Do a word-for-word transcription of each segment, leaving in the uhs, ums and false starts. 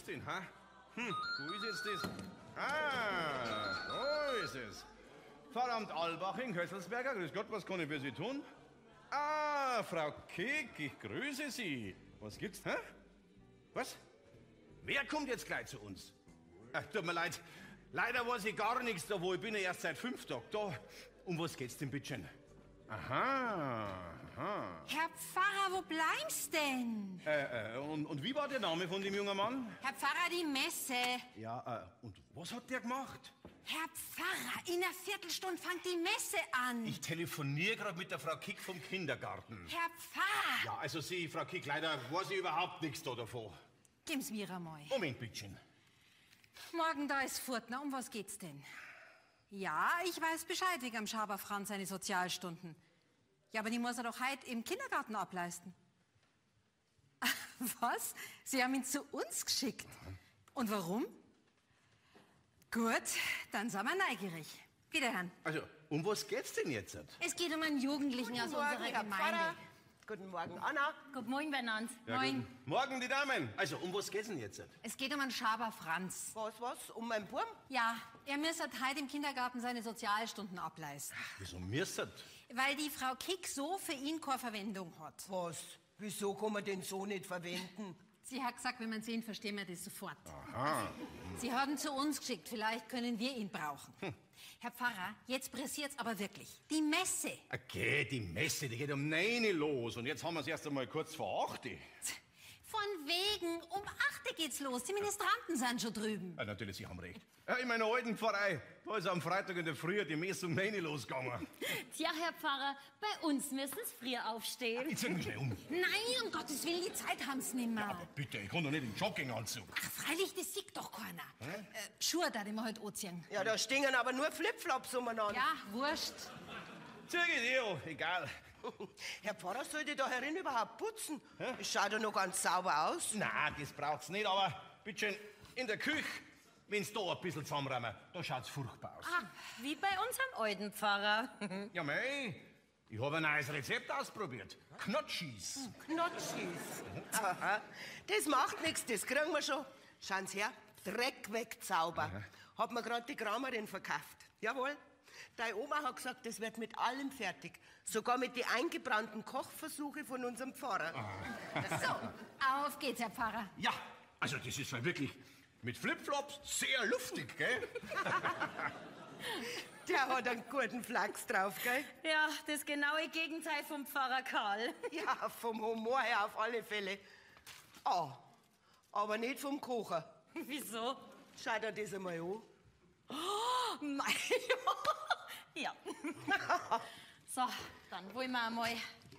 denn, ha? Hm, wo ist jetzt das? Ah, da ist es. Pfarramt Albach in Kösselsberger. Grüß Gott, was kann ich für Sie tun? Ah, Frau Kick, ich grüße Sie. Was gibt's, hä? Was? Wer kommt jetzt gleich zu uns? Ach, tut mir leid. Leider weiß ich gar nichts da, wo ich bin ja erst seit fünf Tagen da. Um was geht's denn, bittchen? Aha, aha. Herr Pfarrer, wo bleibst denn? Äh, äh, und, und wie war der Name von dem jungen Mann? Herr Pfarrer, die Messe. Ja, äh, und was hat der gemacht? Herr Pfarrer, in einer Viertelstunde fängt die Messe an. Ich telefoniere gerade mit der Frau Kick vom Kindergarten. Herr Pfarrer! Ja, also Sie, Frau Kick, leider weiß ich überhaupt nichts da davon. Geben's mir einmal. Moment, bittchen. Morgen da ist Furtner. Um was geht's denn? Ja, ich weiß Bescheid wegen am Schaber Franz seine Sozialstunden. Ja, aber die muss er doch heute im Kindergarten ableisten. Was? Sie haben ihn zu uns geschickt? Und warum? Gut, dann sind wir neugierig. Wiederhören. Also, um was geht's denn jetzt? Es geht um einen Jugendlichen aus unserer Herr Gemeinde. Pfarrer. Guten Morgen, Anna. Guten Morgen, Bernhard. Ja, Moin. guten Morgen, die Damen. Also, um was geht's denn jetzt? Es geht um einen Schaber Franz. Was, was? Um meinen Burm? Ja, er müsste heute im Kindergarten seine Sozialstunden ableisten. Wieso müsstet? Weil die Frau Kick so für ihn keine Verwendung hat. Was? Wieso kann man den so nicht verwenden? Sie hat gesagt, wenn wir sehen, verstehen wir das sofort. Aha. Sie haben zu uns geschickt, vielleicht können wir ihn brauchen. Hm. Herr Pfarrer, jetzt pressiert's aber wirklich. Die Messe. Okay, die Messe, die geht um neun los. Und jetzt haben wir es erst einmal kurz vor acht. Von wegen, um acht geht's los. Die Ministranten sind schon drüben. Ja, natürlich, Sie haben recht. Ja, in meiner alten Pfarrei, da ist am Freitag in der Früh die Messe um neun losgegangen. Tja, Herr Pfarrer, bei uns müssen Sie früh aufstehen. Jetzt sind wir schnell um. Nein, um Gottes Willen, die Zeit haben's nicht mehr. Aber bitte, ich kann doch nicht im Jogginganzug. Ach, freilich, das sieht doch keiner. Äh, Schuhe, da die wir heute anziehen. Ja, da stehen aber nur Flipflops umeinander. Ja, wurscht. Züge Deo, egal. Herr Pfarrer, soll die da herin überhaupt putzen? Es schaut ja noch ganz sauber aus. Na, das braucht's nicht, aber bitteschön, in der Küche, wenn's da ein bisschen zusammenräumen, da schaut's furchtbar aus. Ah, wie bei unserem alten Pfarrer. Ja, mei, ich habe ein neues Rezept ausprobiert. Knotschis. Knotschis. Aha. Das macht nichts, das kriegen wir schon. Schauen Sie her, Dreck wegzauber. Hat mir gerade die Kramerin verkauft. Jawohl. Deine Oma hat gesagt, das wird mit allem fertig. Sogar mit den eingebrannten Kochversuchen von unserem Pfarrer. So, auf geht's, Herr Pfarrer. Ja, also das ist ja wirklich mit Flipflops sehr luftig, gell? Der hat einen guten Flachs drauf, gell? Ja, das genaue Gegenteil vom Pfarrer Karl. Ja, vom Humor her auf alle Fälle. Ah, aber nicht vom Kochen. Wieso? Schau dir das einmal an. Oh, mein Ja. So, dann wollen wir einmal.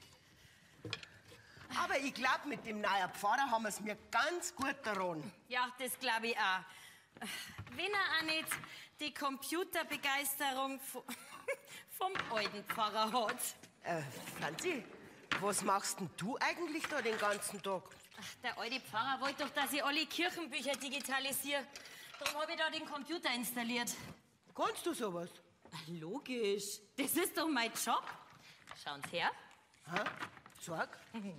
Aber ich glaube, mit dem neuen Pfarrer haben wir es mir ganz gut daran. Ja, das glaube ich auch. Wenn er auch nicht die Computerbegeisterung vo- vom alten Pfarrer hat. Äh, Franzi, was machst denn du eigentlich da den ganzen Tag? Ach, der alte Pfarrer wollte doch, dass ich alle Kirchenbücher digitalisiere. Darum habe ich da den Computer installiert. Kannst du sowas? Logisch, das ist doch mein Job. Schauen Sie her. Ha? Sag.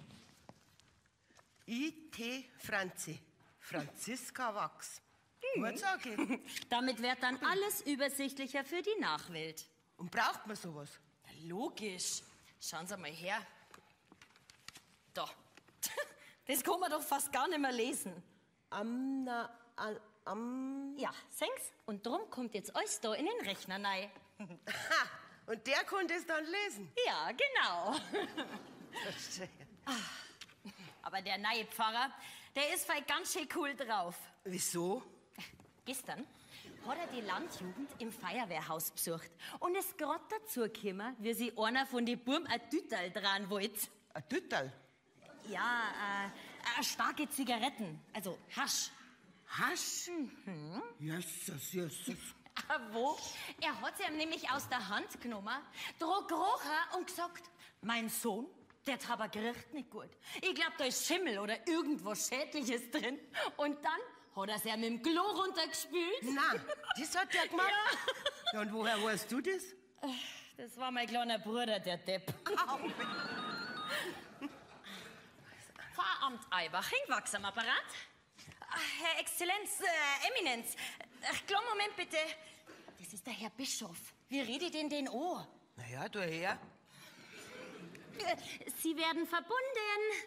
I T Franzi. Franziska Wachs. Gut, sag ich. Damit wird dann alles übersichtlicher für die Nachwelt. Und braucht man sowas? Logisch. Schauen Sie mal her. Da. Das kann man doch fast gar nicht mehr lesen. Am, na, am, am. Ja, seh's? Und drum kommt jetzt alles da in den Rechner rein. Ha! Und der konnte es dann lesen. Ja, genau. Verstehe. Aber der neue Pfarrer, der ist vielleicht ganz schön cool drauf. Wieso? Gestern hat er die Landjugend im Feuerwehrhaus besucht und ist gerade dazu gekommen, wie sie einer von den Burm ein Dütterl dran wollte. Ein Dütterl? Ja, äh, äh, starke Zigaretten, also Hasch. Hasch? Mhm. Jesus, Jesus. Ah, wo? Er hat sie ihm nämlich aus der Hand genommen, dran gerochen und gesagt, mein Sohn, der Tabak riecht nicht gut. Ich glaub, da ist Schimmel oder irgendwas Schädliches drin. Und dann hat er sie mit dem Klo runtergespült. Nein, das hat der gemacht? Ja. Ja, und woher weißt du das? Das war mein kleiner Bruder, der Depp. Au. Pfarramt Eibaching, Wachs am Apparat. Ah, Herr Exzellenz, äh, Eminenz. Ach, klar, Moment bitte. Das ist der Herr Bischof. Wie rede ich denn den an? Na ja, du her. Äh, Sie werden verbunden.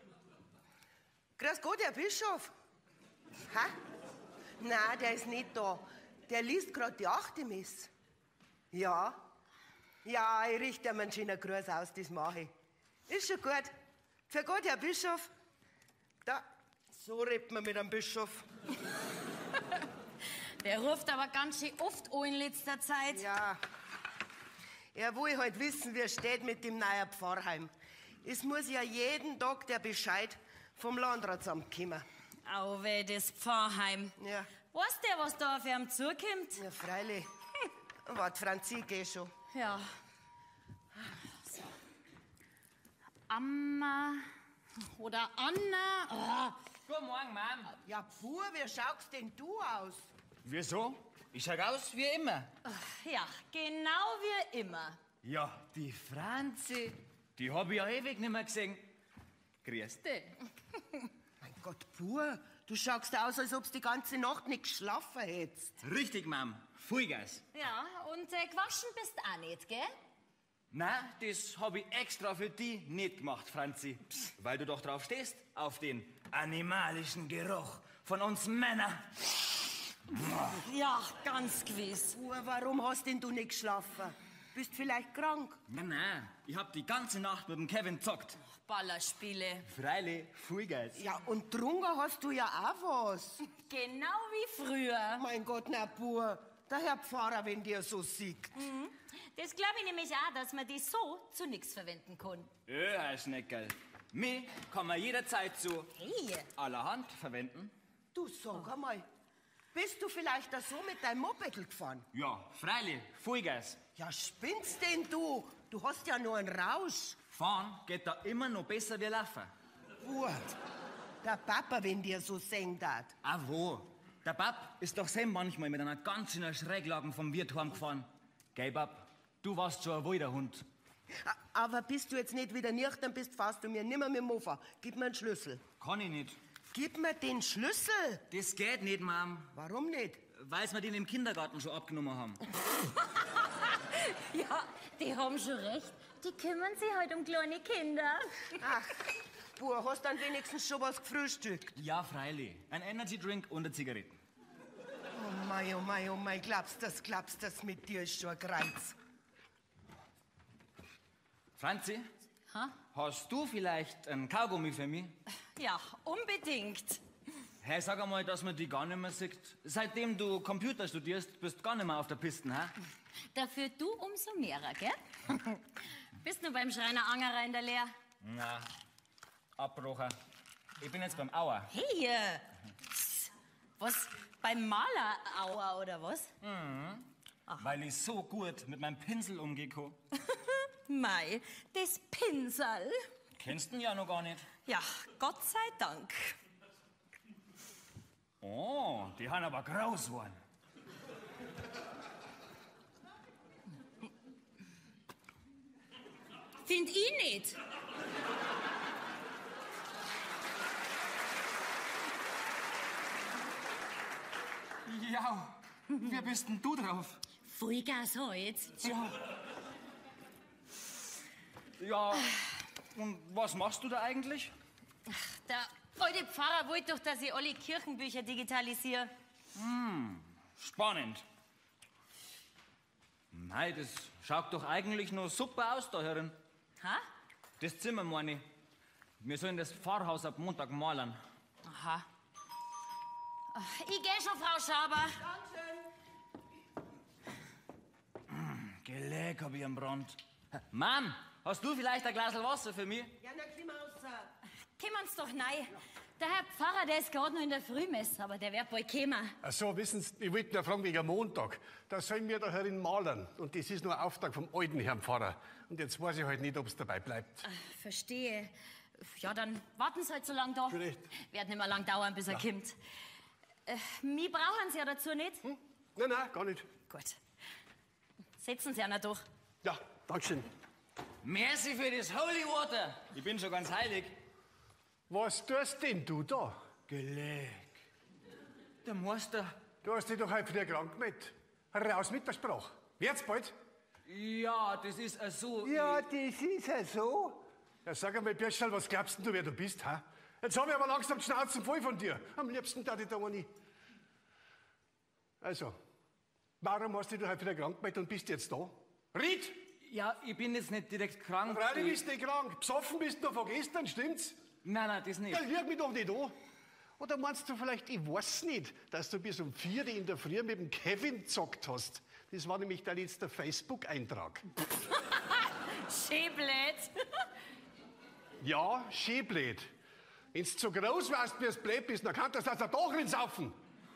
Grüß Gott, Herr Bischof. Ha? Na, der ist nicht da. Der liest gerade die achte Messe. Ja. Ja, ich richte ihm einen schönen Gruß aus, das mache ich. Ist schon gut. Für Gott, Herr Bischof. Da, so redet man mit einem Bischof. Der ruft aber ganz schön oft an in letzter Zeit. Ja. Er will halt wissen, wie es steht mit dem neuen Pfarrheim. Es muss ja jeden Tag der Bescheid vom Landratsamt kommen. Au weh, das Pfarrheim. Ja. Weiß der, was da auf ihm zukommt? Ja, freilich. Wart, Franzi, geh schon. Ja. So. Amma oder Anna. Guten Morgen, Mom. Ja, pur, wie schaust denn du aus? Wieso? Ich schau aus wie immer. Oh, ja, genau wie immer. Ja, die Franzi, die hab ich ja ewig nicht mehr gesehen. Grüß dich. Mein Gott, pur, du schaust aus, als ob du die ganze Nacht nicht geschlafen hättest. Richtig, Mom. Vollgas. Ja, und äh, gewaschen bist auch nicht, gell? Na, das hab ich extra für dich nicht gemacht, Franzi. Weil du doch drauf stehst, auf den animalischen Geruch von uns Männern. Ja, ganz gewiss. Pur, warum hast denn du nicht geschlafen? Bist vielleicht krank? Na, na, ich hab die ganze Nacht mit dem Kevin gezockt. Ballerspiele. Freilich, Vollgas. Ja, und drunter hast du ja auch was. Genau wie früher. Mein Gott, na pur, der Herr Pfarrer, wenn der so sieht. Mhm. Das glaube ich nämlich auch, dass man die so zu nichts verwenden kann. Ja, Herr Schneckerl. Mich kann man jederzeit so Hey. allerhand verwenden. Du, sag einmal, bist du vielleicht da so mit deinem Moped gefahren? Ja, freilich, Vollgas. Ja, spinnst denn du? Du hast ja nur einen Rausch. Fahren geht da immer noch besser wie laufen. Gut. Der Papa, wenn dir so singt hat. Ah, wo? Der Bab ist doch selber manchmal mit einer ganz schönen Schräglage vom Wirt heimgefahren. Gell, Bab? Du warst schon ein wilder Hund. A- Aber bist du jetzt nicht wieder nüchtern bist, fahrst du mir nimmer mit dem Mofa. Gib mir einen Schlüssel. Kann ich nicht. Gib mir den Schlüssel. Das geht nicht, Mom. Warum nicht? Weil wir den im Kindergarten schon abgenommen haben. Ja, die haben schon recht. Die kümmern sich halt um kleine Kinder. Ach, Bur, hast dann wenigstens schon was gefrühstückt? Ja, freilich. Ein Energy Drink und eine Zigarette. Oh mei, oh mei, oh mei, glaubst das, glaubst das, mit dir ist schon ein Kreuz. Franzi, Ha? hast du vielleicht ein Kaugummi für mich? Ja, unbedingt. Hey, sag einmal, dass man die gar nicht mehr sieht. Seitdem du Computer studierst, bist du gar nicht mehr auf der Piste, hä? Dafür du umso mehrer, gell? Bist du beim Schreiner Angerer in der Lehr? Na, Abbrucher. Ich bin jetzt beim Auer. Hey, äh, was? Beim Maler Auer oder was? Weil ich so gut mit meinem Pinsel umgehen kann. Mei, das Pinsel. Kennst du ihn ja noch gar nicht. Ja, Gott sei Dank. Oh, die haben aber groß geworden. Find ich nicht. Ja, wie bist denn du drauf? Vollgas heute. Tja. Ja, und was machst du da eigentlich? Der alte Pfarrer wollte doch, dass ich alle Kirchenbücher digitalisiere. Spannend. Nein, das schaut doch eigentlich nur super aus da herin. Ha? Das Zimmer, meine ich. Wir sollen das Pfarrhaus ab Montag malen. Aha. Ach, ich geh schon, Frau Schaber. Geleg hab ich am Brand. Mom, hast du vielleicht ein Glas Wasser für mich? Ja, na, komm raus. Kommen's doch rein. Der Herr Pfarrer, der ist gerade noch in der Frühmesse, aber der wird bald kommen. Ach so, wissen Sie, ich wollte nur fragen wegen Montag. Da sollen wir da herin malen. Und das ist nur ein Auftrag vom alten Herrn Pfarrer. Und jetzt weiß ich halt nicht, ob es dabei bleibt. Verstehe. Ja, dann warten Sie halt so lange da. Vielleicht. Wird nicht mehr lang dauern, bis er kommt. Äh, mich brauchen Sie ja dazu nicht. Hm? Nein, nein, gar nicht. Gut. Setzen Sie einer durch. Ja, Dankeschön. Merci für das Holy Water. Ich bin schon ganz heilig. Was tust denn du da? Geleg. Der Meister. Du hast dich doch heute früh krank gemeldet. Raus mit der Sprache. Wird's bald? Ja, das ist äh, so. Ja, das ist ja so. Ja, sag einmal, Birschel, was glaubst denn du, wer du bist, ha? Jetzt hab ich aber langsam die Schnauzen voll von dir. Am liebsten da ich da eine. Also, warum hast du dich heute wieder krank gemeldet und bist jetzt da? Ried! Ja, ich bin jetzt nicht direkt krank. Freilich Ich- bist du nicht krank. Besoffen bist du noch von gestern, stimmt's? Nein, nein, das nicht. Ja, lüg mich doch nicht an. Oder meinst du vielleicht, ich weiß nicht, dass du bis um vier in der Früh mit dem Kevin gezockt hast? Das war nämlich dein letzter Facebook-Eintrag. Schäblät. Ja, schäblät. Wenn du so groß warst, wie es blöd bist, dann kannst du das also doch nicht saufen.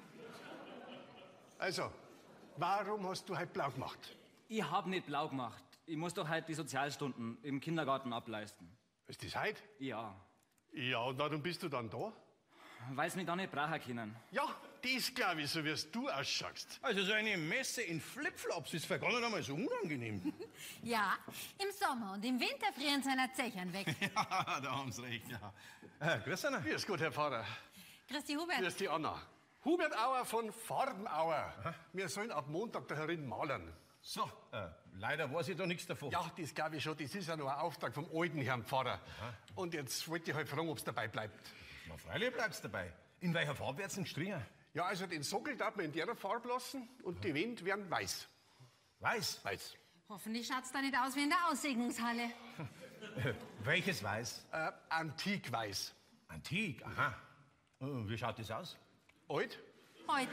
Also, warum hast du heute blau gemacht? Ich hab nicht blau gemacht. Ich muss doch heute die Sozialstunden im Kindergarten ableisten. Ist das heute? Ja. Ja, und warum bist du dann da? Weil sie mich da nicht brauchen können. Ja, das glaube ich, so wie du ausschaust. Also so eine Messe in Flipflops ist für gar nicht einmal so unangenehm. Ja, im Sommer und im Winter frieren seine Zechern weg. Ja, da haben Sie recht, ja. Äh, grüß Anna. Grüß Gott, Herr Pfarrer. Christi Hubert. Grüß die Anna. Hubert Auer von Farbenauer. Wir sollen ab Montag da herin malen. So, äh, leider weiß ich da nichts davon. Ja, das glaube ich schon. Das ist ja noch ein Auftrag vom alten Herrn Pfarrer. Und jetzt wollte ich halt fragen, ob es dabei bleibt. Na, freilich bleibt's dabei. In welcher Farbe wird's denn gestrichen? Ja, also den Sockel darf man in der Farbe lassen und die Wände werden weiß. Weiß. Weiß. Hoffentlich schaut's da nicht aus wie in der Aussegnungshalle. Äh, welches Weiß? Äh, Antikweiß. Antik, aha. Und wie schaut das aus? Alt? Heute.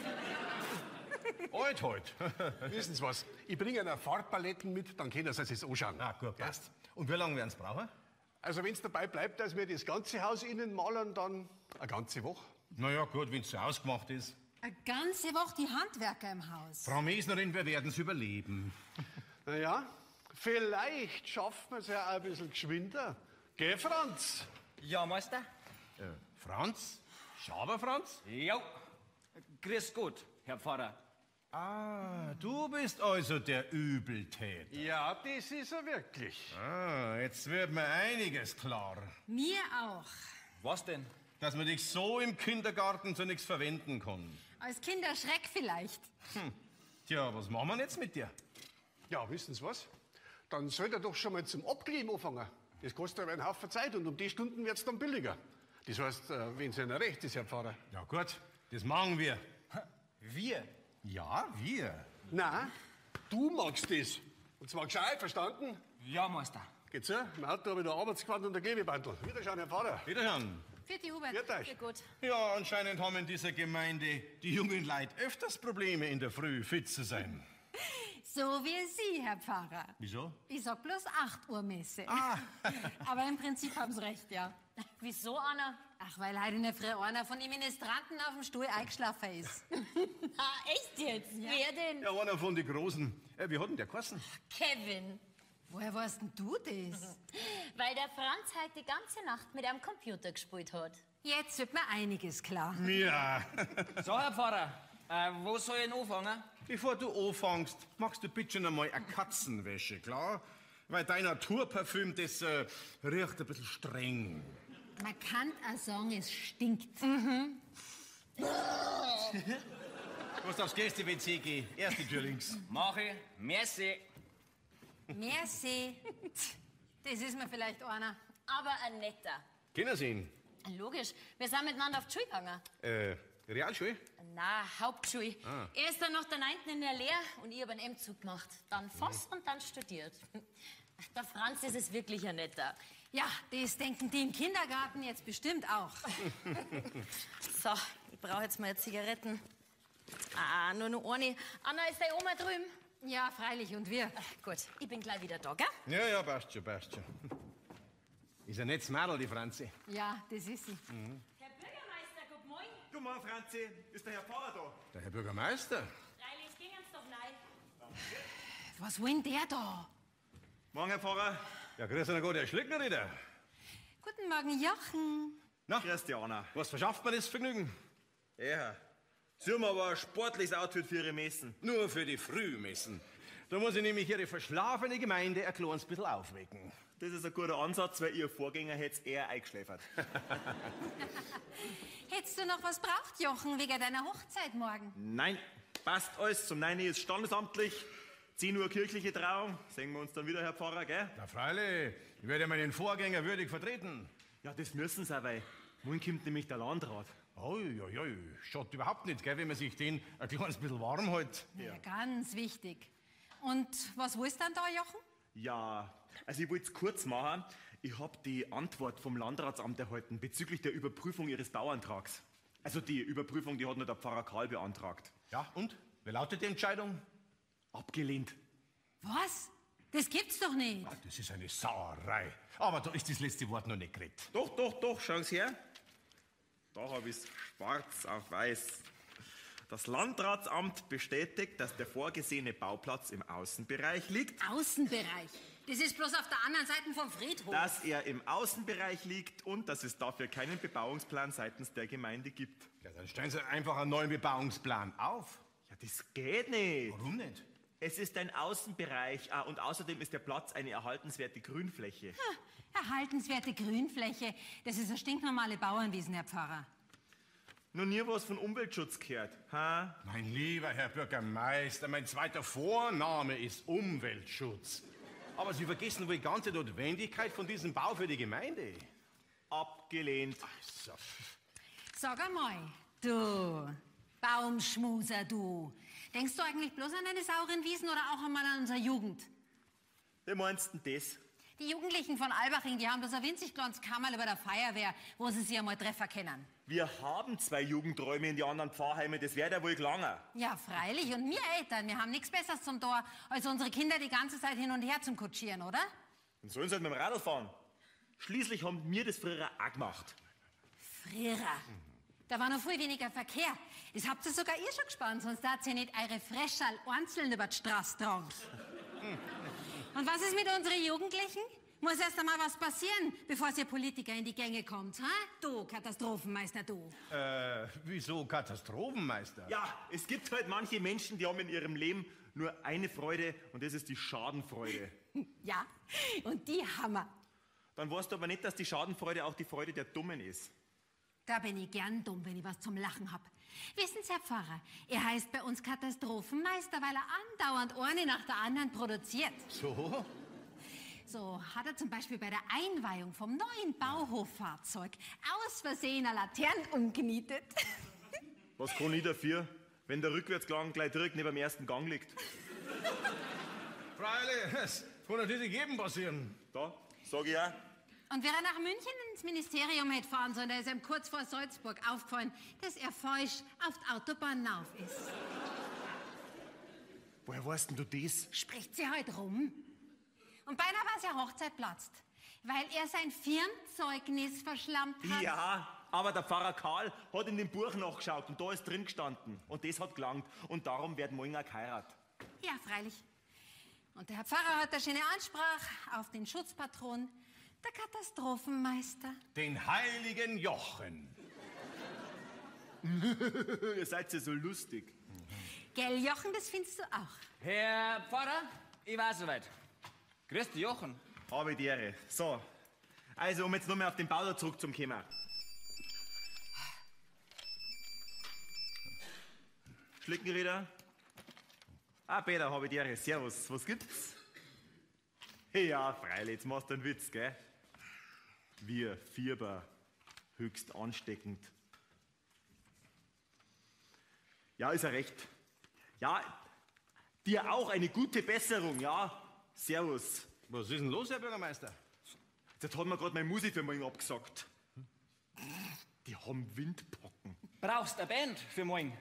Alt halt. Wissen Sie was? Ich bringe eine Farbpaletten mit, dann können Sie es anschauen. Ah, gut, passt. Und wie lange werden's brauchen? Also wenn es dabei bleibt, dass wir das ganze Haus innen malen, dann eine ganze Woche. Na ja, gut, wenn's so ausgemacht ist. Eine ganze Woche die Handwerker im Haus. Frau Mesnerin, wir werden's überleben. Naja, vielleicht schaffen wir es ja auch ein bisschen geschwinder. Geh, Franz? Ja, Meister? Äh, Franz? Schaber Franz? Ja. Grüß Gott, Herr Pfarrer. Ah, du bist also der Übeltäter. Ja, das ist er wirklich. Ah, jetzt wird mir einiges klar. Mir auch. Was denn? Dass man dich so im Kindergarten zu nichts verwenden kann. Als Kinderschreck vielleicht. Tja, was machen wir jetzt mit dir? Ja, wissen Sie was? Dann soll er doch schon mal zum Abkleben anfangen. Das kostet aber einen Haufen Zeit und um die Stunden wird es dann billiger. Das heißt, äh, wenn es Ihnen recht ist, Herr Pfarrer. Ja gut, das machen wir. Wir? Ja, wir. Nein, du magst das. Und zwar gescheit, verstanden? Ja, Meister. Geht so? Im Auto habe ich da Arbeitsgewand und ein Klebebandel. Wiederschauen, Herr Pfarrer. Wiederschauen. Vierte Hubert. Wird euch. Ja, gut. Ja, anscheinend haben in dieser Gemeinde die jungen Leute öfters Probleme in der Früh fit zu sein. So wie Sie, Herr Pfarrer. Wieso? Ich sag bloß acht Uhr Messe. Aber im Prinzip haben Sie recht, ja. Wieso, Anna? Ach, weil heute in der Früh einer von den Ministranten auf dem Stuhl eingeschlafen ist. Ah, echt jetzt? Wer denn? Ja, einer von den Großen. Äh, wie hat denn der geheißen? Kevin. Woher weißt denn du das? Weil der Franz heute die ganze Nacht mit einem Computer gespielt hat. Jetzt wird mir einiges klar. Ja. So, Herr Pfarrer, äh, wo soll ich denn anfangen? Bevor du anfängst, machst du bitte schon einmal eine Katzenwäsche, klar? Weil dein Naturparfüm, das äh, riecht ein bisschen streng. Man kann auch sagen, es stinkt. Du musst aufs Gäste-W C gehen. Erste Tür links. Mach ich. Merci. Merci. Das ist mir vielleicht einer. Aber ein netter. Kennen Sie ihn? Logisch, wir sind miteinander auf die Schule gegangen. Äh, Realschule? Na, Hauptschule. Er ist dann noch der Neunten in der Lehre und ich habe einen M-Zug gemacht. Dann Voss und dann studiert. Der Franz ist es wirklich ein netter. Ja, das denken die im Kindergarten jetzt bestimmt auch. So, ich brauche jetzt mal Zigaretten. Ah, nur noch eine. Anna, ist deine Oma drüben? Ja, freilich, und wir. Gut, ich bin gleich wieder da, gell? Ja, ja, passt schon, passt schon. Ist ein nettes Mädel, die Franzi. Ja, das ist sie. Herr Bürgermeister, guten Morgen. Guten Morgen, Franzi. Ist der Herr Pfarrer da? Der Herr Bürgermeister. Freilich, gehen uns doch rein. Was will denn der da? Morgen, Herr Pfarrer. Ja, grüß dich, gut, Herr Schlicknerrieder. Guten Morgen, Jochen. Na, Grüß dich, Anna. was verschafft mir das Vergnügen? Ja. Sie haben aber ein sportliches Outfit für Ihre Messen. Nur für die Frühmessen. Da muss ich nämlich Ihre verschlafene Gemeinde ein kleines bisschen aufwecken. Das ist ein guter Ansatz, weil Ihr Vorgänger hätte eher eingeschläfert. Hättest du noch was braucht, Jochen, wegen deiner Hochzeit morgen? Nein, passt alles. Zum neun ist standesamtlich. zehn Uhr kirchliche Trauung. Sehen wir uns dann wieder, Herr Pfarrer, gell? Na freilich, ich werde meinen Vorgänger würdig vertreten. Ja, das müssen Sie auch, weil morgen kommt nämlich der Landrat. Ui, ui, ui, schaut überhaupt nicht, gell, wenn man sich den ein kleines bisschen warm hält. Ja, ganz wichtig. Und was willst du dann da, Jochen? Ja, also ich wollte es kurz machen. Ich habe die Antwort vom Landratsamt erhalten bezüglich der Überprüfung Ihres Bauantrags. Also die Überprüfung, die hat nur der Pfarrer Karl beantragt. Ja, und? Wie lautet die Entscheidung? Abgelehnt. Was? Das gibt's doch nicht. Ah, das ist eine Sauerei. Aber da ist das letzte Wort noch nicht geredet. Doch, doch, doch, schauen Sie her. Da habe ich es schwarz auf weiß. Das Landratsamt bestätigt, dass der vorgesehene Bauplatz im Außenbereich liegt, Außenbereich. Das ist bloß auf der anderen Seite vom Friedhof. dass er im Außenbereich liegt und dass es dafür keinen Bebauungsplan seitens der Gemeinde gibt. Ja, dann stellen Sie einfach einen neuen Bebauungsplan auf. Ja, das geht nicht. Warum nicht? Es ist ein Außenbereich ah, und außerdem ist der Platz eine erhaltenswerte Grünfläche. Erhaltenswerte Grünfläche. Das ist eine stinknormale Bauernwiesen, Herr Pfarrer. Noch nie was von Umweltschutz gehört. Ha? Mein lieber Herr Bürgermeister, mein zweiter Vorname ist Umweltschutz. Aber Sie vergessen wohl die ganze Notwendigkeit von diesem Bau für die Gemeinde. Abgelehnt. So. Sag einmal, du Baumschmuser, du. Denkst du eigentlich bloß an deine sauren Wiesen oder auch einmal an unsere Jugend? Wie meinst du denn das? Die Jugendlichen von Albaching, die haben bloß ein winzig kleines Kammerl über der Feuerwehr, wo sie sich einmal treffen können. Wir haben zwei Jugendräume in die anderen Pfarrheime, das wäre ja wohl gelangen. Ja, freilich. Und wir Eltern, wir haben nichts Besseres zum Tor, als unsere Kinder die ganze Zeit hin und her zum Kutschieren, oder? Dann sollen sie halt mit dem Radl fahren. Schließlich haben wir das früher auch gemacht. Früher. Da war noch viel weniger Verkehr. Das habt ihr sogar ihr schon gespannt, sonst darf ihr nicht eure Frescherl einzeln über die Straße tragen. Und was ist mit unseren Jugendlichen? Muss erst einmal was passieren, bevor ihr Politiker in die Gänge kommt, ha? Du, Katastrophenmeister, du. Äh, wieso Katastrophenmeister? Ja, es gibt halt manche Menschen, die haben in ihrem Leben nur eine Freude und das ist die Schadenfreude. Ja, und die haben wir. Dann weißt du aber nicht, dass die Schadenfreude auch die Freude der Dummen ist. Da bin ich gern dumm, wenn ich was zum Lachen hab. Wissen Sie, Herr Pfarrer, er heißt bei uns Katastrophenmeister, weil er andauernd eine nach der anderen produziert. So? So hat er zum Beispiel bei der Einweihung vom neuen Bauhoffahrzeug aus Versehen eine Laterne umgenietet. Was kann ich dafür, wenn der Rückwärtsgang gleich direkt neben dem ersten Gang liegt? Freilich, es kann natürlich jedem passieren. Da, sag ich auch. Und wäre er nach München ins Ministerium hätte fahren sollen, da ist ihm kurz vor Salzburg aufgefallen, dass er falsch auf die Autobahn rauf ist. Woher weißt denn du das? Spricht sie halt rum. Und beinahe war seine Hochzeit platzt, weil er sein Firmenzeugnis verschlammt hat. Ja, aber der Pfarrer Karl hat in dem Buch nachgeschaut und da ist drin gestanden. Und das hat gelangt. Und darum werden morgen auch geheiratet. Ja, freilich. Und der Herr Pfarrer hat eine schöne Ansprache auf den Schutzpatron, der Katastrophenmeister. Den heiligen Jochen. Ihr seid ja so lustig. Gell, Jochen, das findest du auch. Herr Pfarrer, ich war soweit. Grüß dich, Jochen. Habe die Ehre. So, also um jetzt nur mehr auf den Bau da zurückzukommen. Schlickenrieder. Ah, Peter, habe die Ehre. Servus, was gibt's? Ja, freilich, jetzt machst du einen Witz, gell? Wir, Fieber, höchst ansteckend. Ja, ist er recht. Ja, dir auch eine gute Besserung, ja? Servus. Was ist denn los, Herr Bürgermeister? Jetzt hat mir gerade meine Musikfirma abgesagt. Die haben Windpocken. Brauchst eine Band für morgen?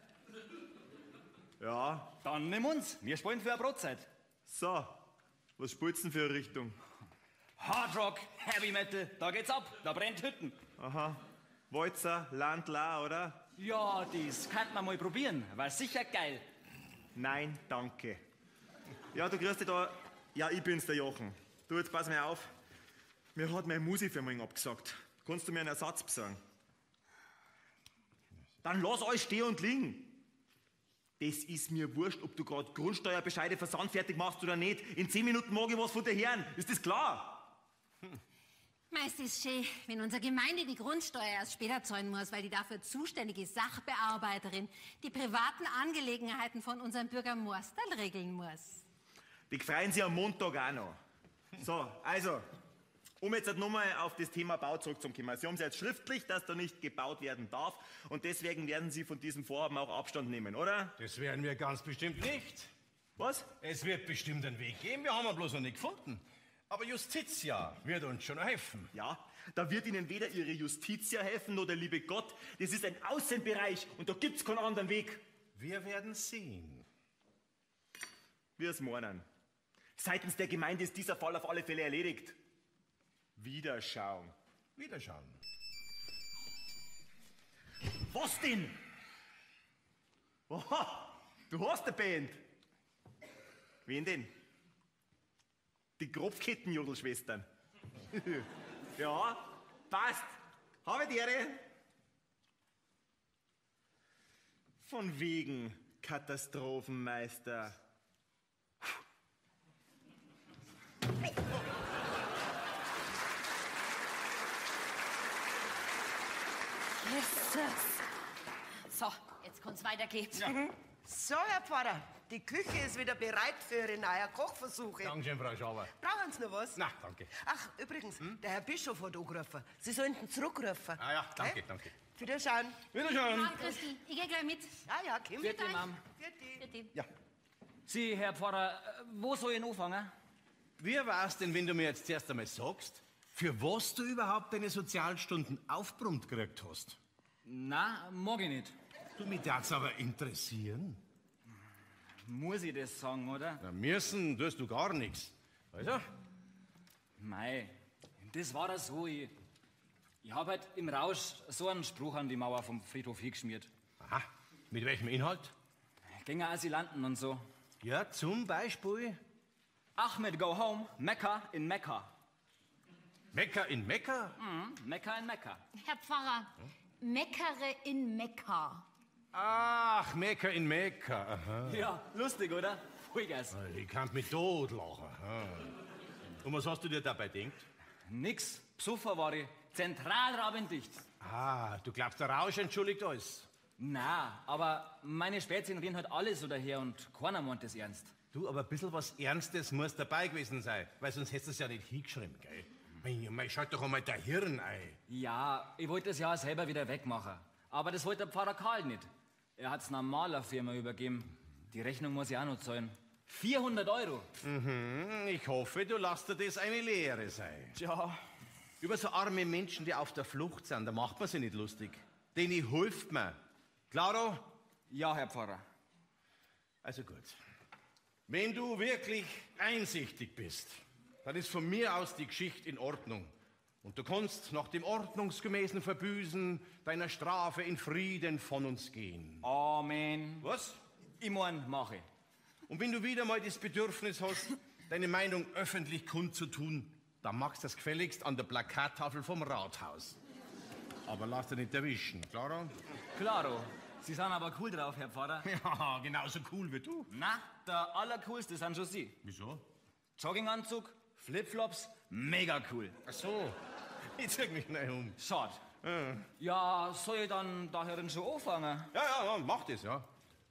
Ja, Dann nimm uns. Wir spielen für eine Brotzeit. so. Was spielst du denn für eine Richtung? Hard Rock, Heavy Metal, da geht's ab. Da brennt Hütten. Aha. Walzer, Landla, oder? Ja, das kann man mal probieren. War sicher geil. Nein, danke. Ja, du kriegst dich da. Ja, ich bin's, der Jochen. Du, jetzt pass mir auf. Mir hat meine Musikfirma abgesagt. Kannst du mir einen Ersatz besorgen? Dann lass euch stehen und liegen. Das ist mir wurscht, ob du gerade Grundsteuerbescheide versandfertig machst oder nicht. In zehn Minuten mag ich was von dir hören. Ist das klar? Meist ist schön, wenn unsere Gemeinde die Grundsteuer erst später zahlen muss, weil die dafür zuständige Sachbearbeiterin die privaten Angelegenheiten von unserem Bürgermeister regeln muss. Die freuen sich am Montag auch noch. So, also, um jetzt nochmal auf das Thema Bau zurückzukommen. Sie haben es jetzt schriftlich, dass da nicht gebaut werden darf und deswegen werden Sie von diesem Vorhaben auch Abstand nehmen, oder? Das werden wir ganz bestimmt nicht. Was? Es wird bestimmt einen Weg geben, wir haben ihn bloß noch nicht gefunden. Aber Justitia wird uns schon helfen. Ja, da wird Ihnen weder Ihre Justitia helfen, noch der liebe Gott. Das ist ein Außenbereich und da gibt's keinen anderen Weg. Wir werden sehen. Wir es meinen. Seitens der Gemeinde ist dieser Fall auf alle Fälle erledigt. Wiederschauen. Wiederschauen. Was denn? Oha, du hast eine Band. Wen denn? Die Kropfkettenjodelschwestern. Ja, passt. Habe die Ehre. Von wegen Katastrophenmeister. Jesus. So, jetzt kann's weitergehen. Mhm. So, Herr Pfarrer, die Küche ist wieder bereit für Ihre neuen Kochversuche. Dankeschön, Frau Schaber. Brauchen Sie noch was? Na, danke. Ach, übrigens, der Herr Bischof hat angerufen. Sie sollten zurückrufen. Ah ja, danke, Gell? danke. Wiederschauen. Wiederschauen. Mama, Christi, ich geh gleich mit. Ah ja, Kim. Vierte, Mom. Vierte. Bitte. Ja. Sie, Herr Pfarrer, äh, wo soll ich denn anfangen? Wie war's denn, wenn du mir jetzt zuerst einmal sagst, für was du überhaupt deine Sozialstunden aufbrummt gekriegt hast? Na, mag ich nicht. Du, mich darf's aber interessieren. Muss ich das sagen, oder? Na, müssen tust du gar nichts. Also? Mei, das war das so. Ich, ich hab halt im Rausch so einen Spruch an die Mauer vom Friedhof hingeschmiert. Aha, mit welchem Inhalt? Gänger Asylanten und so. Ja, zum Beispiel Ahmed go home, Mekka in Mekka. Mekka in Mekka? Mhm, Mekka in Mekka. Herr Pfarrer, Meckere in Mekka. Ach, Mekka in Mekka. Aha. Ja, lustig, oder? Vollgas. Ich kann mich totlachen. Aha. Und was hast du dir dabei gedacht? Nix, Psuffer war ich, zentralrabendicht. Ah, du glaubst, der Rausch entschuldigt alles. Na, aber meine Spätzchen reden halt alle so daher und keiner meint das ernst. Du, aber ein bisschen was Ernstes muss dabei gewesen sein, weil sonst hättest du es ja nicht hingeschrieben, gell? Mein, mein, schalt doch einmal dein Hirn ein. Ja, ich wollte das ja selber wieder wegmachen. Aber das wollte der Pfarrer Karl nicht. Er hat's einer Malerfirma übergeben. Die Rechnung muss ich auch noch zahlen. vierhundert Euro. Mhm, ich hoffe, du lässt dir das eine Lehre sein. Tja. Über so arme Menschen, die auf der Flucht sind, da macht man sich nicht lustig. Denen hilft man. Klaro? Ja, Herr Pfarrer. Also gut. Wenn du wirklich einsichtig bist, dann ist von mir aus die Geschichte in Ordnung. Und du kannst nach dem ordnungsgemäßen Verbüßen deiner Strafe in Frieden von uns gehen. Amen. Was? Ich mein, mach ich. Und wenn du wieder mal das Bedürfnis hast, deine Meinung öffentlich kundzutun, dann machst du das gefälligst an der Plakattafel vom Rathaus. Aber lass dich nicht erwischen, klaro? Klaro. Sie sind aber cool drauf, Herr Pfarrer. Ja, genauso cool wie du. Na, der allercoolste sind schon Sie. Wieso? Jogginganzug, Flipflops, mega cool. Ach so. Ich zeig mich nicht um. Schade. Ja, soll ich dann daherin schon anfangen? Ja, ja, ja, mach das, ja.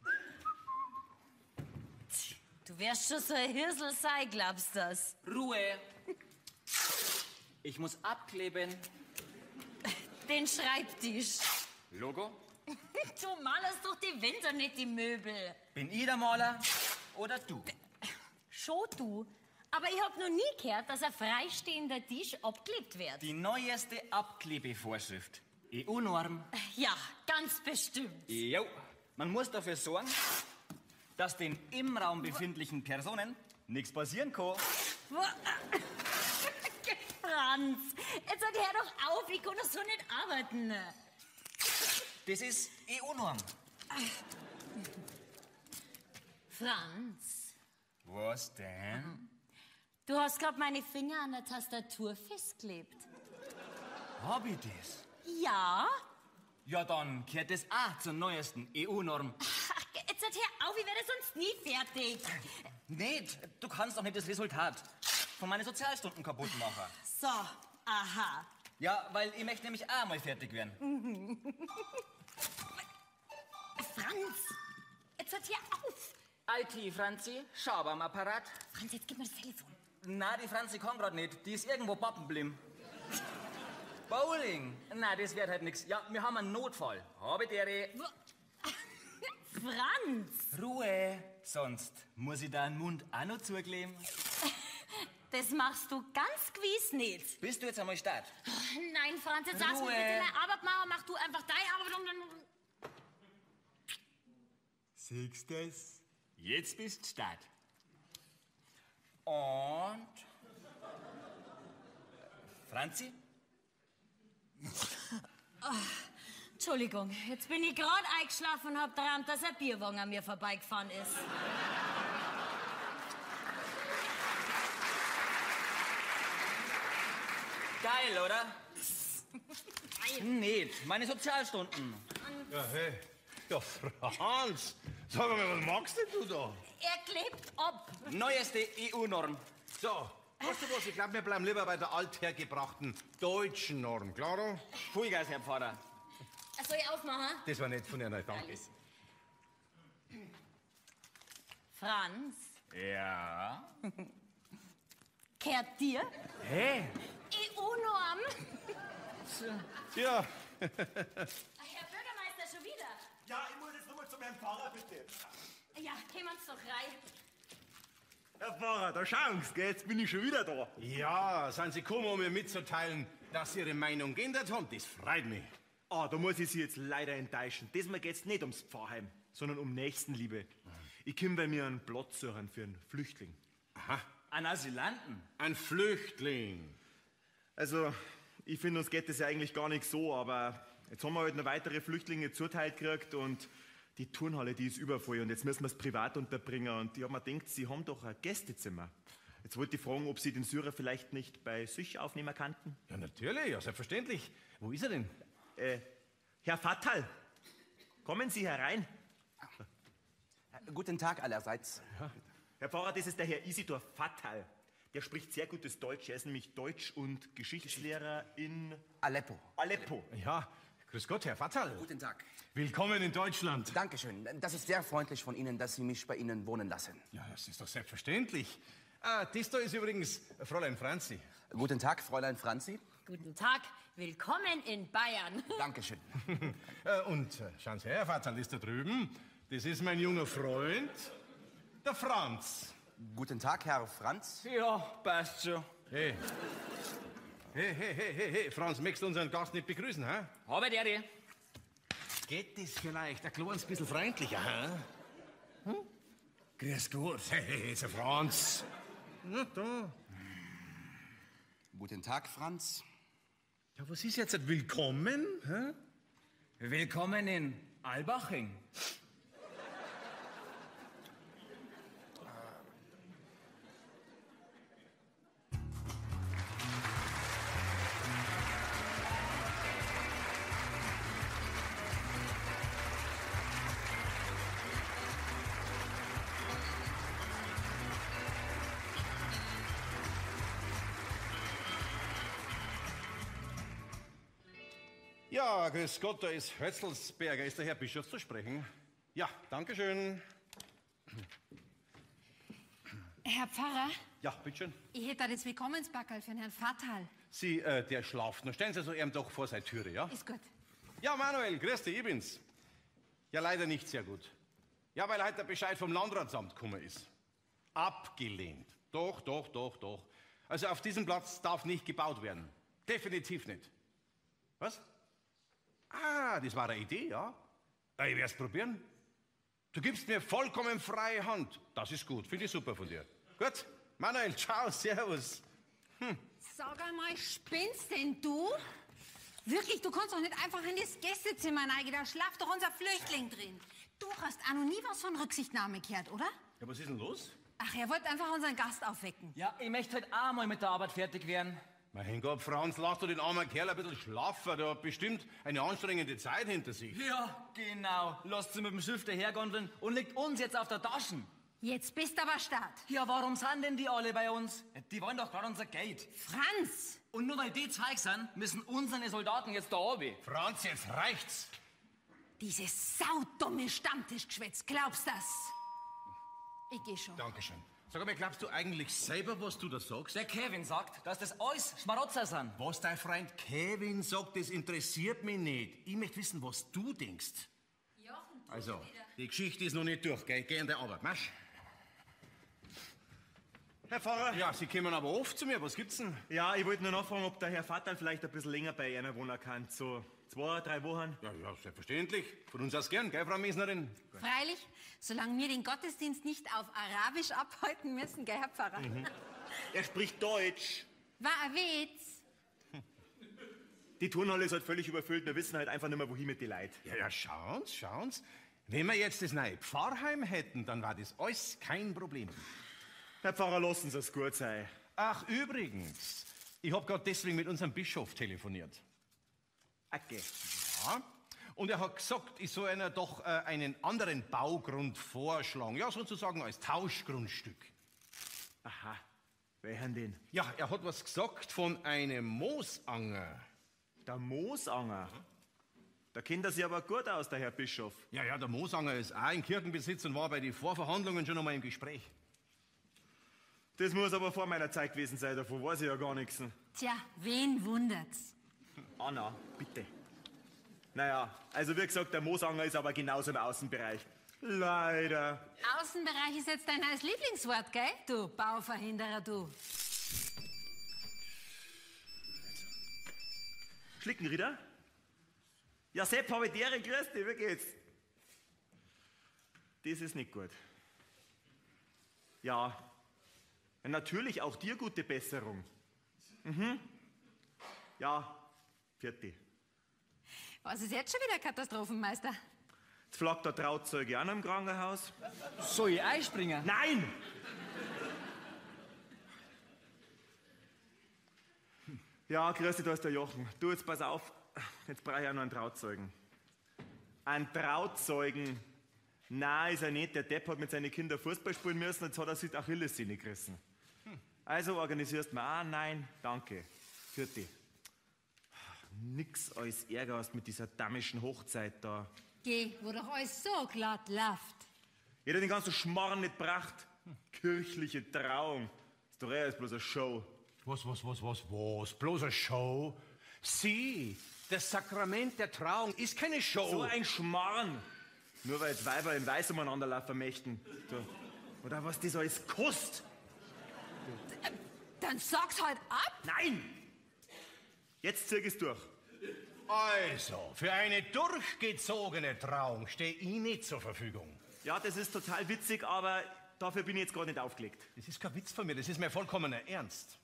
Du wärst schon so ein Hirsel sein, glaubst du das? Ruhe. Ich muss abkleben. Den Schreibtisch. Logo? Du malerst doch die Wände, nicht die Möbel. Bin ich der Maler oder du? Schon du. Aber ich hab noch nie gehört, dass ein freistehender Tisch abgeklebt wird. Die neueste Abklebevorschrift. E U-Norm. Ja, ganz bestimmt. Jo. Man muss dafür sorgen, dass den im Raum befindlichen Personen nichts passieren kann. Wo- Franz, jetzt hör doch auf, ich kann doch so nicht arbeiten. Das ist E U-Norm. Franz, Was denn? du hast gerade meine Finger an der Tastatur festgeklebt. Hab ich das? Ja? Ja, dann gehört das auch zur neuesten E U-Norm. Ach, Jetzt hör auf, ich werde sonst nie fertig. Nicht, du kannst doch nicht das Resultat von meinen Sozialstunden kaputt machen. So, aha. Ja, weil ich möchte nämlich auch mal fertig werden. Franz, jetzt hör auf. I T, Franzi, schau am Apparat. Franz, jetzt gib mir das Telefon. Na, die Franzi kann grad nicht. Die ist irgendwo pappenblimm. Bowling? Na, das wird halt nix. Ja, wir haben einen Notfall. Habe dere. Franz! Ruhe, sonst muss ich da den Mund auch noch zukleben. Das machst du ganz gewiss nicht. Bist du jetzt einmal stark? Nein, Franz, jetzt lass mich Ruhe. bitte deine Arbeit machen. Mach du einfach deine Arbeit und dann... Siehst du's? Jetzt bist du stark. Und... Franzi? Oh, Entschuldigung, jetzt bin ich gerade eingeschlafen und hab geträumt, dass ein Bierwagen an mir vorbeigefahren ist. Geil, oder? Nicht, meine Sozialstunden. Ja, hey. Ja, Franz, sag mal, was magst denn du da? Er klebt ab. Neueste E U-Norm. So, weißt du was, ich glaube, wir bleiben lieber bei der althergebrachten deutschen Norm, klar? Vollgas, Herr Pfarrer. Soll ich aufmachen? Das war nett von Ihnen, danke. Franz, Ja? kehrt dir? Hä? E U-Norm? Ja, Herr Bürgermeister, schon wieder? Ja, ich muss jetzt nochmal zum Herrn Pfarrer, bitte. Ja, kämen uns doch rein. Herr Pfarrer, da schauen Sie, gell, jetzt bin ich schon wieder da. ja, sind Sie gekommen, um mir mitzuteilen, dass Sie Ihre Meinung geändert haben? Das freut mich. Ah, da muss ich Sie jetzt leider enttäuschen. Diesmal geht's nicht ums Pfarrheim, sondern um Nächstenliebe. Ich komm bei mir einen Platz suchen für einen Flüchtling. Aha, An Asylanten? ein Flüchtling. Also, ich finde, uns geht das ja eigentlich gar nicht so, aber jetzt haben wir halt noch weitere Flüchtlinge zuteilt gekriegt und die Turnhalle, die ist übervoll und jetzt müssen wir es privat unterbringen und ich hab mir gedacht, Sie haben doch ein Gästezimmer. Jetzt wollte ich fragen, ob Sie den Syrer vielleicht nicht bei sich aufnehmen könnten. Ja, natürlich, ja, selbstverständlich. Wo ist er denn? Äh, Herr Fattal, kommen Sie herein. Guten Tag allerseits. Herr Pfarrer, das ist der Herr Isidor Fattal. Der spricht sehr gutes Deutsch. Er ist nämlich Deutsch- und Geschichtslehrer in Aleppo. Aleppo. Ja, grüß Gott, Herr Fattal. Guten Tag. Willkommen in Deutschland. Dankeschön. Das ist sehr freundlich von Ihnen, dass Sie mich bei Ihnen wohnen lassen. Ja, das ist doch selbstverständlich. Ah, das da ist übrigens Fräulein Franzi. Guten Tag, Fräulein Franzi. Guten Tag, willkommen in Bayern. Dankeschön. Äh, und äh, schauen Sie her, Herr Fattal ist da drüben. Das ist mein junger Freund, der Franz. Guten Tag, Herr Franz. Ja, passt schon. Hey. Hey, hey, hey, hey, hey, Franz, möchtest du unseren Gast nicht begrüßen, hä? Habe dere. Geht das vielleicht ein kleines bisschen freundlicher, hä? Hm? Grüß Gott. Hey, hey, hey, ist der Franz. Na, da. Guten Tag, Franz. Ja, was ist jetzt? Willkommen, hä? Willkommen in Albaching. Ja, grüß Gott, da ist Hötzelsberger. Ist der Herr Bischof zu sprechen? Ja, danke schön. Herr Pfarrer, Ja, bitteschön. ich hätte da das Willkommenspackerl für den Herrn Fattal. Sie, äh, der schlaft noch. Stellen Sie so ihm doch vor seine Türe, ja? Ist gut. Ja, Manuel, grüß dich, ich bin's. Ja, leider nicht sehr gut. Ja, weil heute der Bescheid vom Landratsamt gekommen ist. Abgelehnt. Doch, doch, doch, doch. Also auf diesem Platz darf nicht gebaut werden. Definitiv nicht. Was? Ah, das war eine Idee, ja? Ja, ich werd's probieren. Du gibst mir vollkommen freie Hand. Das ist gut, finde ich super von dir. Gut, Manuel, ciao, servus. Sag einmal, spinnst denn du? Wirklich, du kannst doch nicht einfach in das Gästezimmer reingehen, da schlaft doch unser Flüchtling drin. Du hast auch noch nie was von Rücksichtnahme gehört, oder? Ja, was ist denn los? Ach, er wollte einfach unseren Gast aufwecken. Ja, ich möchte heute auch mal mit der Arbeit fertig werden. Mein Gott, Franz, lass doch den armen Kerl ein bisschen schlafen. Der hat bestimmt eine anstrengende Zeit hinter sich. Ja, genau. Lasst sie mit dem Schiff dahergondeln und legt uns jetzt auf der Taschen. Jetzt bist aber stark. Ja, warum sind denn die alle bei uns? Die wollen doch gerade unser Geld. Franz! Und nur weil die zwei sind, müssen unsere Soldaten jetzt da oben. Franz, jetzt reicht's. Dieses saudumme Stammtischgeschwätz, glaubst das? Ich geh schon. Dankeschön. Sag mal, glaubst du eigentlich selber, was du da sagst? Der Kevin sagt, dass das alles Schmarotzer sind. Was dein Freund Kevin sagt, das interessiert mich nicht. Ich möchte wissen, was du denkst. Jochen, tu Also, wieder. die Geschichte ist noch nicht durch, gell? Geh in der Arbeit, Marsch. Herr Pfarrer? Ja, Sie kommen aber oft zu mir. Was gibt's denn? Ja, ich wollte nur nachfragen, ob der Herr Vater vielleicht ein bisschen länger bei einer wohnen kann. So zwei, drei Wochen. Ja, ja, selbstverständlich. Von uns aus gern, gell, Frau Mesnerin? Freilich, solange wir den Gottesdienst nicht auf Arabisch abhalten müssen, gell, Herr Pfarrer? Er spricht Deutsch. War ein Witz. Die Turnhalle ist halt völlig überfüllt. Wir wissen halt einfach nicht mehr, wohin mit den Leuten. Ja, ja, schauen's, schauen's. Wenn wir jetzt das neue Pfarrheim hätten, dann war das alles kein Problem. Herr Pfarrer, lassen Sie es gut sein. Ach, übrigens, ich hab grad deswegen mit unserem Bischof telefoniert. Okay. Ja, und er hat gesagt, ich soll einer doch äh, einen anderen Baugrund vorschlagen. Ja, sozusagen als Tauschgrundstück. Aha. Welchen denn? Ja, er hat was gesagt von einem Moosanger. Der Moosanger. Da kennt er sich aber gut aus, der Herr Bischof. Ja, ja, der Moosanger ist auch in Kirchenbesitz und war bei den Vorverhandlungen schon einmal im Gespräch. Das muss aber vor meiner Zeit gewesen sein, davon weiß ich ja gar nichts. Tja, wen wundert's? Anna, bitte. Naja, also wie gesagt, der Moosanger ist aber genauso im Außenbereich. Leider. Außenbereich ist jetzt dein neues Lieblingswort, gell? Du Bauverhinderer, du. Schlickenrieder? Ja, Sepp, habe ich dir, grüß dich, wie geht's? Das ist nicht gut. Ja, natürlich auch dir gute Besserung. Mhm. Ja, vierte. Was ist jetzt schon wieder Katastrophenmeister? Jetzt flaggt der Trauzeuge an im Krankenhaus. Soll ich einspringen? Nein! Ja, grüß dich, da ist der Jochen. Du, jetzt pass auf, jetzt brauche ich auch noch einen Trauzeugen. Einen Trauzeugen? Nein, ist er nicht. Der Depp hat mit seinen Kindern Fußball spielen müssen, jetzt hat er sich die Achillessehne gerissen. Also organisierst du mir auch? Nein, danke. Vierte. Nix als Ärger hast mit dieser dammischen Hochzeit da. Geh, wo doch alles so glatt läuft. Ich hätte den ganzen Schmarrn nicht gebracht. Kirchliche Trauung. Ist doch eher bloß eine Show. Was, was, was, was, was? Bloß eine Show? Sie, das Sakrament der Trauung ist keine Show. So ein Schmarrn. Nur weil die Weiber in Weiß umeinander laufen möchten. Du. Oder was das alles kostet. Dann sag's halt ab. Nein! Jetzt zieh ich's durch. Also, für eine durchgezogene Trauung stehe ich nicht zur Verfügung. Ja, das ist total witzig, aber dafür bin ich jetzt gerade nicht aufgelegt. Das ist kein Witz von mir, das ist mir vollkommener Ernst.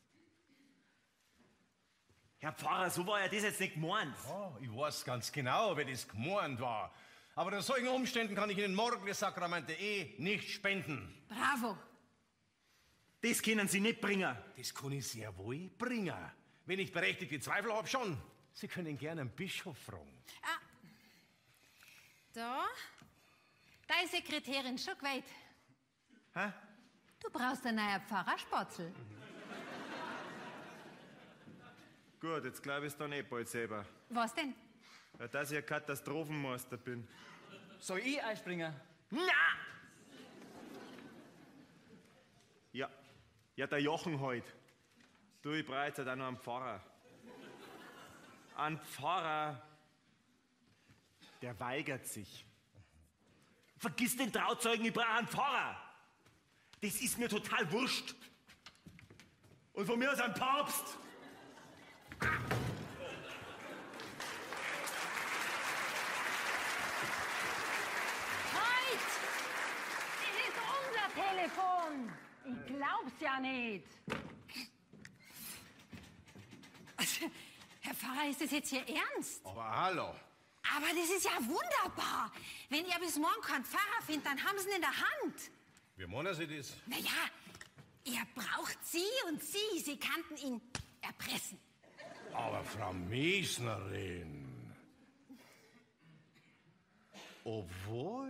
Herr Pfarrer, so war ja das jetzt nicht gemeint. Oh, ich weiß ganz genau, wie das gemeint war. Aber unter solchen Umständen kann ich Ihnen morgen die Sakramente eh nicht spenden. Bravo. Das können Sie nicht bringen. Das kann ich sehr wohl bringen. Wenn ich berechtigte Zweifel habe, schon. Sie können gerne einen Bischof fragen. Ah. Da. Deine Sekretärin schon gewählt. Hä? Du brauchst einen neuen Pfarrerspatzel. Gut, jetzt glaube ich es dann eh bald selber. Was denn? Ja, dass ich ein Katastrophenmeister bin. Soll ich einspringen? Na! Ja, ja, der Jochen halt. Du, ich brauche jetzt halt auch noch einen Pfarrer. Ein Pfarrer, der weigert sich. Vergiss den Trauzeugen, ich brauche einen Pfarrer. Das ist mir total wurscht. Und von mir aus ein Papst. Halt! Das ist unser Telefon. Ich glaub's ja nicht. Also, Herr Pfarrer, ist das jetzt hier ernst? Aber hallo. Aber das ist ja wunderbar. Wenn ihr bis morgen keinen Pfarrer findet, dann haben Sie ihn in der Hand. Wie meinen Sie das? Naja, er braucht Sie und Sie. Sie kannten ihn erpressen. Aber Frau Mesnerin. Obwohl.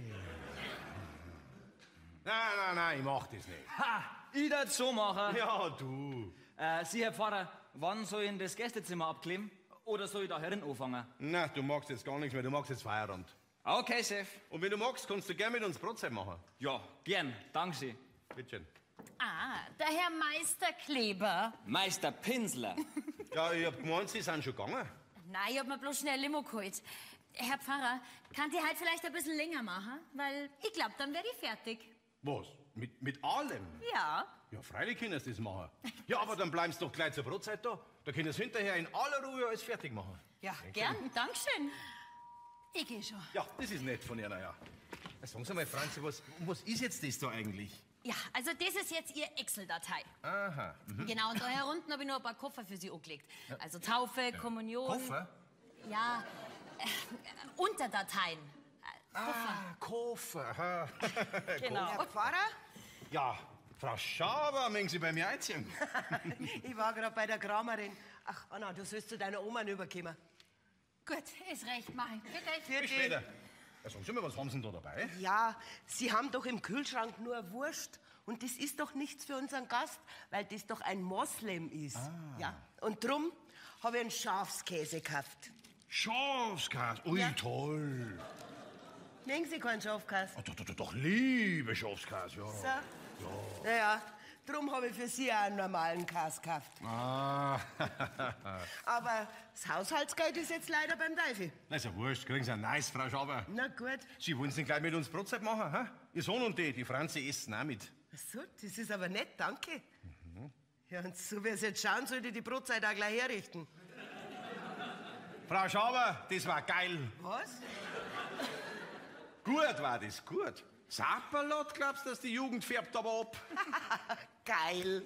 Nein, nein, nein, ich mach das nicht. Ha! Ich das so machen. Ja, du. Äh, Sie, Herr Pfarrer, wann soll ich in das Gästezimmer abkleben? Oder soll ich da herin anfangen? Na, du magst jetzt gar nichts mehr, du magst jetzt Feierabend. Okay, Chef. Und wenn du magst, kannst du gerne mit uns Brotzeit machen. Ja, gern. Dankeschön. Bitte schön. Ah, der Herr Meisterkleber. Meister Pinsler. Ja, ich hab gemeint, Sie sind schon gegangen. Nein, ich hab mir bloß schnell Limo geholt. Herr Pfarrer, kann die halt vielleicht ein bisschen länger machen? Weil ich glaub, dann werde ich fertig. Was? Mit, mit allem? Ja. Ja, freilich können Sie das machen. Ja, aber dann bleiben Sie doch gleich zur Brotzeit da. Da können Sie hinterher in aller Ruhe alles fertig machen. Ja, gern. Dankeschön. Ich geh schon. Ja, das ist nett von Ihnen, ja. Sagen Sie mal, Franzi, was, was ist jetzt das da eigentlich? Ja, also das ist jetzt Ihr Excel-Datei. Aha. Mhm. Genau, und da herunten habe ich noch ein paar Koffer für Sie angelegt. Also Taufe, Kommunion. Koffer? Ja, äh, äh, Unterdateien. Äh, Koffer. Ah, Koffer. Aha. Genau. Herr Pfarrer, Ja, Frau Schaber, mögen Sie bei mir einziehen? ich war gerade bei der Kramerin. Ach, Anna, du sollst zu deiner Oma rüberkommen. Gut, ist recht, mach ich. Bitte. Für Bis die- später. Ja, sagen Sie mir, was haben Sie denn da dabei? Ja, Sie haben doch im Kühlschrank nur Wurst. Und das ist doch nichts für unseren Gast, weil das doch ein Moslem ist. Ja. Und drum habe ich einen Schafskäse gekauft. Schafskäse. Ui, Ja. toll. Mögen Sie keinen Schafskäse? Oh, doch, doch, doch, liebe Schafskäse, ja. So. Ja. Naja, drum habe ich für Sie auch einen normalen Käse gekauft. Ah, Aber das Haushaltsgeld ist jetzt leider beim Teufel. na ist ja wurscht, kriegen Sie ein nice, Frau Schaber. Na gut. Sie wollen es nicht gleich mit uns Brotzeit machen, hä? Ihr Sohn und die, die Franzi essen auch mit. Ach so, das ist aber nett, danke. Ja, und so wie es jetzt schauen, sollte ich die Brotzeit auch gleich herrichten. Frau Schaber, das war geil. Was? Gut war das, gut. Sapperlot, glaubst du, dass die Jugend färbt aber ab? Geil.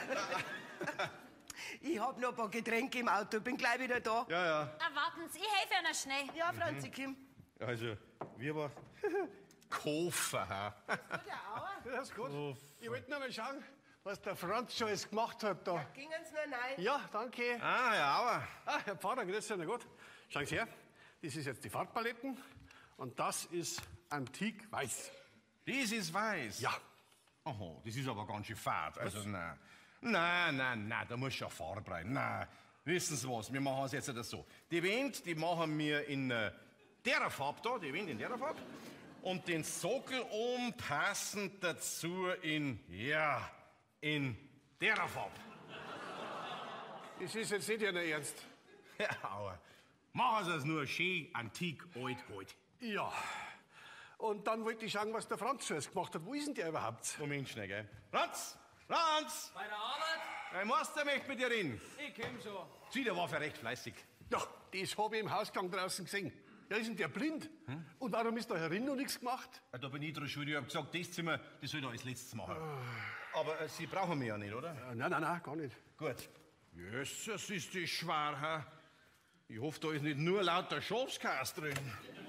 Ich hab noch ein paar Getränke im Auto, bin gleich wieder da. Ja, ja. Ah, warten Sie, ich helfe Ihnen schnell. Ja, Franzi, Kim. Also, wie war... Koffer, hä? Ja, ist gut. Ich wollte nur mal schauen, was der Franz schon alles gemacht hat da. Gingen Sie noch rein? Ja, danke. Ah, ja, aber... Ah, Herr Pfarrer, grüß Sie, na gut. Schauen Sie her, das ist jetzt die Farbpaletten und das ist antik weiß. Das ist weiß. Ja. Aha, das ist aber ganz schön fad. Also, nein. Nein, nein, nein, da muss schon Farbe rein. Nein. Wissen Sie was, wir machen es jetzt das so. Die Wand, die machen wir in äh, der Farbe da, die Wand in der Farbe. Und den Sockel oben passend dazu in, ja, in der Farbe. Das ist jetzt nicht Ihr Ernst. Ja, aber machen Sie es nur schön, antik, alt, alt. Ja. Und dann wollte ich schauen, was der Franz schon alles gemacht hat. Wo ist denn der überhaupt? Moment schnell, gell? Franz! Franz! Bei der Arbeit? Dein Meister möchte mit dir reden. Ich komm schon. Sie, der war für recht fleißig. Ja, das habe ich im Hausgang draußen gesehen. Ja, ist denn der blind? Und warum ist da herin noch nichts gemacht? Ja, da bin ich dran schuld. Ich hab gesagt, das Zimmer, das soll ich als letztes machen. Aber äh, Sie brauchen mich ja nicht, oder? Äh, nein, nein, nein, gar nicht. Gut. Jesus, ist das schwer, hä? Ich hoffe, da ist nicht nur lauter Schafskäse drin.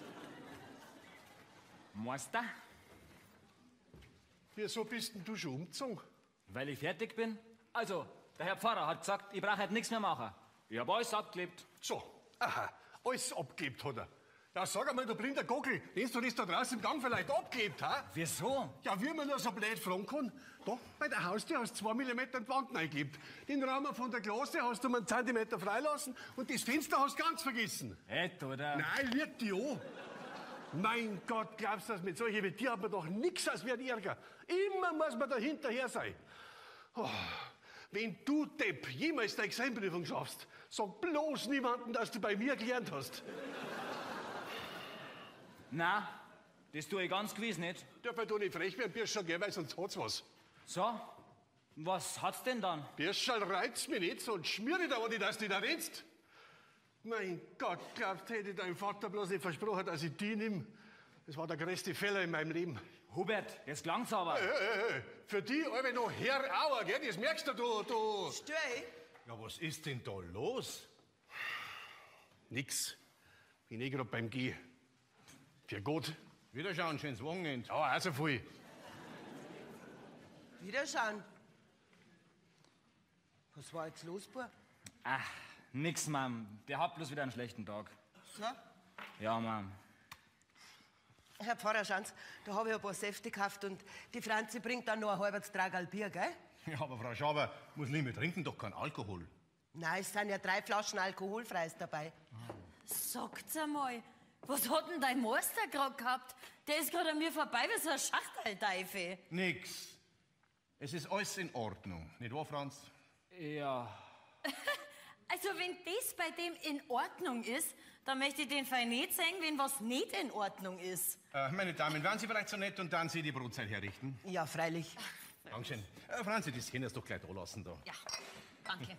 Meister? Wieso bist denn du schon umgezogen? Weil ich fertig bin? Also, der Herr Pfarrer hat gesagt, ich brauche heute nichts mehr machen. Ich hab alles abgeklebt. So, aha, alles abgebt hat er. Ja, sag einmal, du blinder Gockel, hast du das da draußen im Gang vielleicht abgebt, ha? Wieso? Ja, wie man nur so blöd fragen kann. Da, bei der Haustür hast du zwei Millimeter in die Wand eingebt. Den Rahmen von der Klasse hast du um einen Zentimeter freilassen und das Fenster hast du ganz vergessen. Echt, oder? Nein, liegt die an. Mein Gott, glaubst du, dass mit solchen wie dir hat man doch nichts als wird Ärger. Immer muss man da hinterher sein. Oh, wenn du, Depp, jemals deine Examprüfung schaffst, sag bloß niemandem, dass du bei mir gelernt hast. Na, das tue ich ganz gewiss nicht. Darf ich da nicht frech werden, Birschal, gell, weil sonst hat's was. So, was hat's denn dann? Birschal, reizt mich nicht, sonst schmier ich da, wenn ich das nicht erwähnst. Mein Gott, glaubst du, hätte dein Vater bloß nicht versprochen, dass ich die nimm. Das war der größte Fehler in meinem Leben. Hubert, jetzt langt's aber. Hey, hey, hey. Für die alle noch Herr Auer, gell? Das merkst du, du, du. Stör ich? Ja, was ist denn da los? Nix. Bin eh grad beim Geh. Für gut. Wiederschauen, schönes Wochenende. Ja, also viel. Wiederschauen. Was war jetzt los, Bub? Ach, Nix, Mom. Der hat bloß wieder einen schlechten Tag. So? Ja, Mom. Herr Pfarrer Schanz, da habe ich ein paar Säfte gekauft und die Franzi bringt dann noch ein halbes Tragerl Bier, gell? Ja, aber Frau Schaber, muss nicht mehr trinken, doch kein Alkohol. Nein, es sind ja drei Flaschen alkoholfreies dabei. Sagt's einmal, was hat denn dein Meister gerade gehabt? Der ist gerade an mir vorbei wie so ein Schachtelteufel. Nix. Es ist alles in Ordnung. Nicht wahr, Franz? Ja. Also wenn das bei dem in Ordnung ist, dann möchte ich den Fall nicht sehen, wenn was nicht in Ordnung ist. Äh, meine Damen, wären Sie vielleicht so nett und dann Sie die Brotzeit herrichten? Ja, freilich. Dankeschön. Äh, Franzi, das können Sie doch gleich da lassen da. Ja, danke.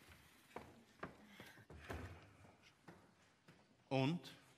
Und?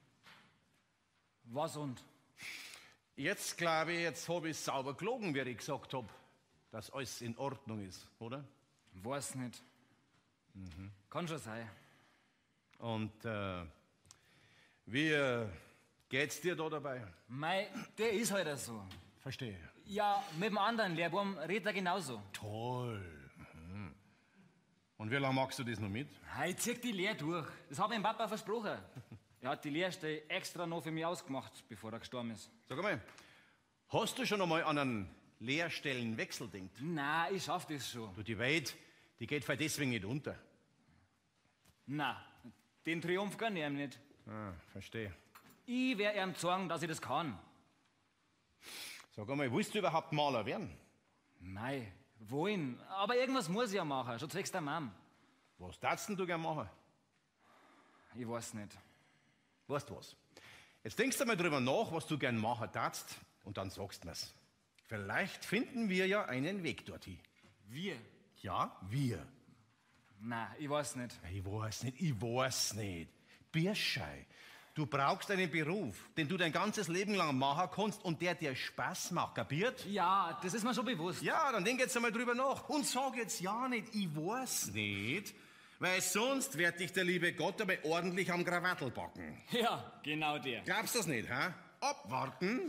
Was und? Jetzt glaube ich, jetzt habe ich sauber gelogen, wie ich gesagt habe, dass alles in Ordnung ist, oder? Weiß nicht. Mhm. Kann schon sein. Und äh, wie äh, geht's dir da dabei? Mei, der ist halt so. Verstehe. Ja, mit dem anderen Lehrbuben redet er genauso. Toll. Mhm. Und wie lange magst du das noch mit? Hey, zieh die Lehre durch. Das habe ich dem Papa versprochen. Er hat die Lehrstelle extra noch für mich ausgemacht, bevor er gestorben ist. Sag mal, hast du schon einmal an einen Lehrstellenwechsel gedacht? Na, ich schaff das schon. Du, die Welt, die geht für deswegen nicht unter. Na, den Triumph kann ich ihm nicht. Ah, verstehe. Ich werde ihm sagen, dass ich das kann. Sag einmal, willst du überhaupt Maler werden? Mei, wohin? Aber irgendwas muss ich ja machen, schon zwecks der Mom. Was darfst denn du gern machen? Ich weiß nicht. Weißt du was? Jetzt denkst du mal drüber nach, was du gern machen darfst, und dann sagst du mir's. Vielleicht finden wir ja einen Weg dorthin. Wir? Ja, wir. Na, ich weiß nicht. Ich weiß nicht, ich weiß nicht. Birschei, du brauchst einen Beruf, den du dein ganzes Leben lang machen kannst und der dir Spaß macht, kapiert? Ja, das ist mir schon bewusst. Ja, dann denk jetzt einmal drüber nach und sag jetzt ja nicht, ich weiß nicht, weil sonst wird dich der liebe Gott aber ordentlich am Krawattel packen. Ja, genau der. Glaubst du das nicht, hä? Abwarten.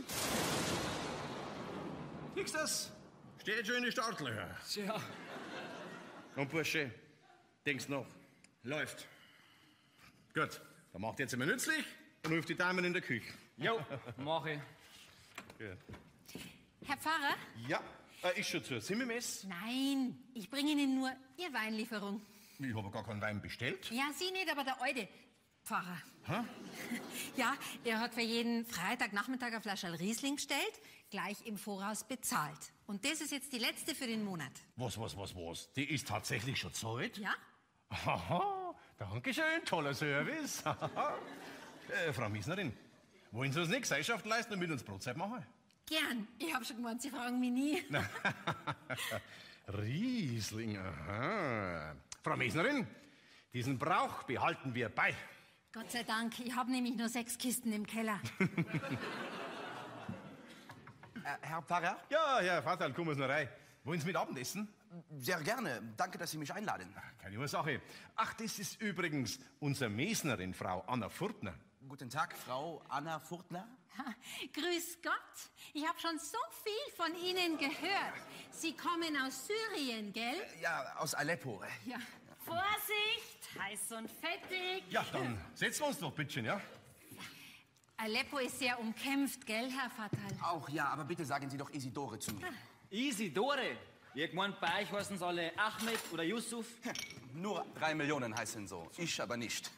Siehst du das? Steht schon in die Startlöcher. Tja. Und Bursche, denkst noch? Läuft. Gut, dann macht jetzt einmal nützlich und ruft die Damen in der Küche. Jo, mach ich. Gut. Herr Pfarrer? Ja, äh, ist schon zur Simmermess. Nein, ich bringe Ihnen nur Ihr Weinlieferung. Ich habe gar keinen Wein bestellt. Ja, Sie nicht, aber der alte Pfarrer. Hä? Ja, er hat für jeden Freitagnachmittag eine Flasche Riesling bestellt, gleich im Voraus bezahlt. Und das ist jetzt die letzte für den Monat. Was, was, was, was? Die ist tatsächlich schon Zeit? Ja? Haha, danke schön, toller Service. äh, Frau Miesnerin, wollen Sie uns nicht Gesellschaft leisten und mit uns Brotzeit machen? Gern. Ich habe schon gemeint, Sie fragen mich nie. Riesling, aha. Frau Miesnerin, diesen Brauch behalten wir bei. Gott sei Dank, ich habe nämlich nur sechs Kisten im Keller. Äh, Herr Pfarrer? Ja, Herr Vater, kommen Sie noch rein. Wollen Sie mit Abendessen? Sehr gerne. Danke, dass Sie mich einladen. Keine Ursache. Ach, das ist übrigens unsere Mesnerin, Frau Anna Furtner. Guten Tag, Frau Anna Furtner. Ha, grüß Gott. Ich habe schon so viel von Ihnen gehört. Sie kommen aus Syrien, gell? Ja, aus Aleppo. Ja. Vorsicht, heiß und fettig. Ja, dann setzen wir uns doch, bitteschön, ja? Aleppo ist sehr umkämpft, gell, Herr Fatal? Auch ja, aber bitte sagen Sie doch Isidore zu mir. Isidore. Ihr meint, bei euch heißen sie alle Ahmed oder Yusuf? Nur drei Millionen heißen so, ich aber nicht.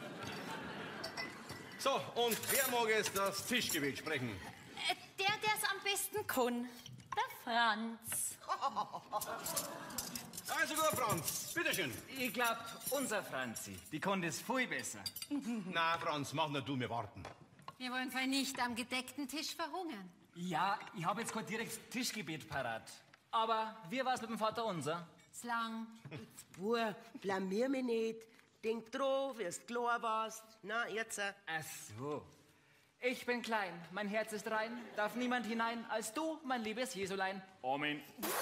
So, und wer mag jetzt das Tischgebet sprechen? Äh, Der, der es am besten kann. Der Franz. Also gut, Franz, bitteschön. Ich glaub, unser Franzi, die kann das viel besser. Na, Franz, mach nur du, wir warten. Wir wollen voll nicht am gedeckten Tisch verhungern. Ja, ich habe jetzt kein direktes Tischgebet parat. Aber wie war's mit dem Vater unser? Slang. Bub, blamier mich nicht. Denk drauf, wirst klar warst. Na, jetzt. äh, Ach so. Ich bin klein, mein Herz ist rein, darf niemand hinein als du, mein liebes Jesulein. Amen.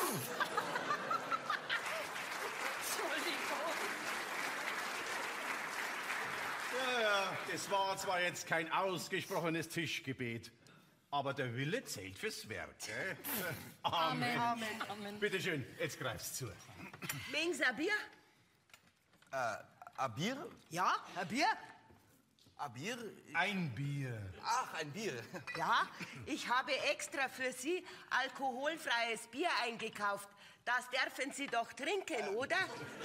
Ja, ja, das war zwar jetzt kein ausgesprochenes Tischgebet, aber der Wille zählt fürs Werk. Gell? Amen. Amen. Bitteschön, jetzt greif's zu. Mengen's ein Bier? Äh, ein Bier? Ja, ein Bier? Ein Bier? Ein Bier. Ach, ein Bier. Ja, ich habe extra für Sie alkoholfreies Bier eingekauft. Das dürfen Sie doch trinken, oder?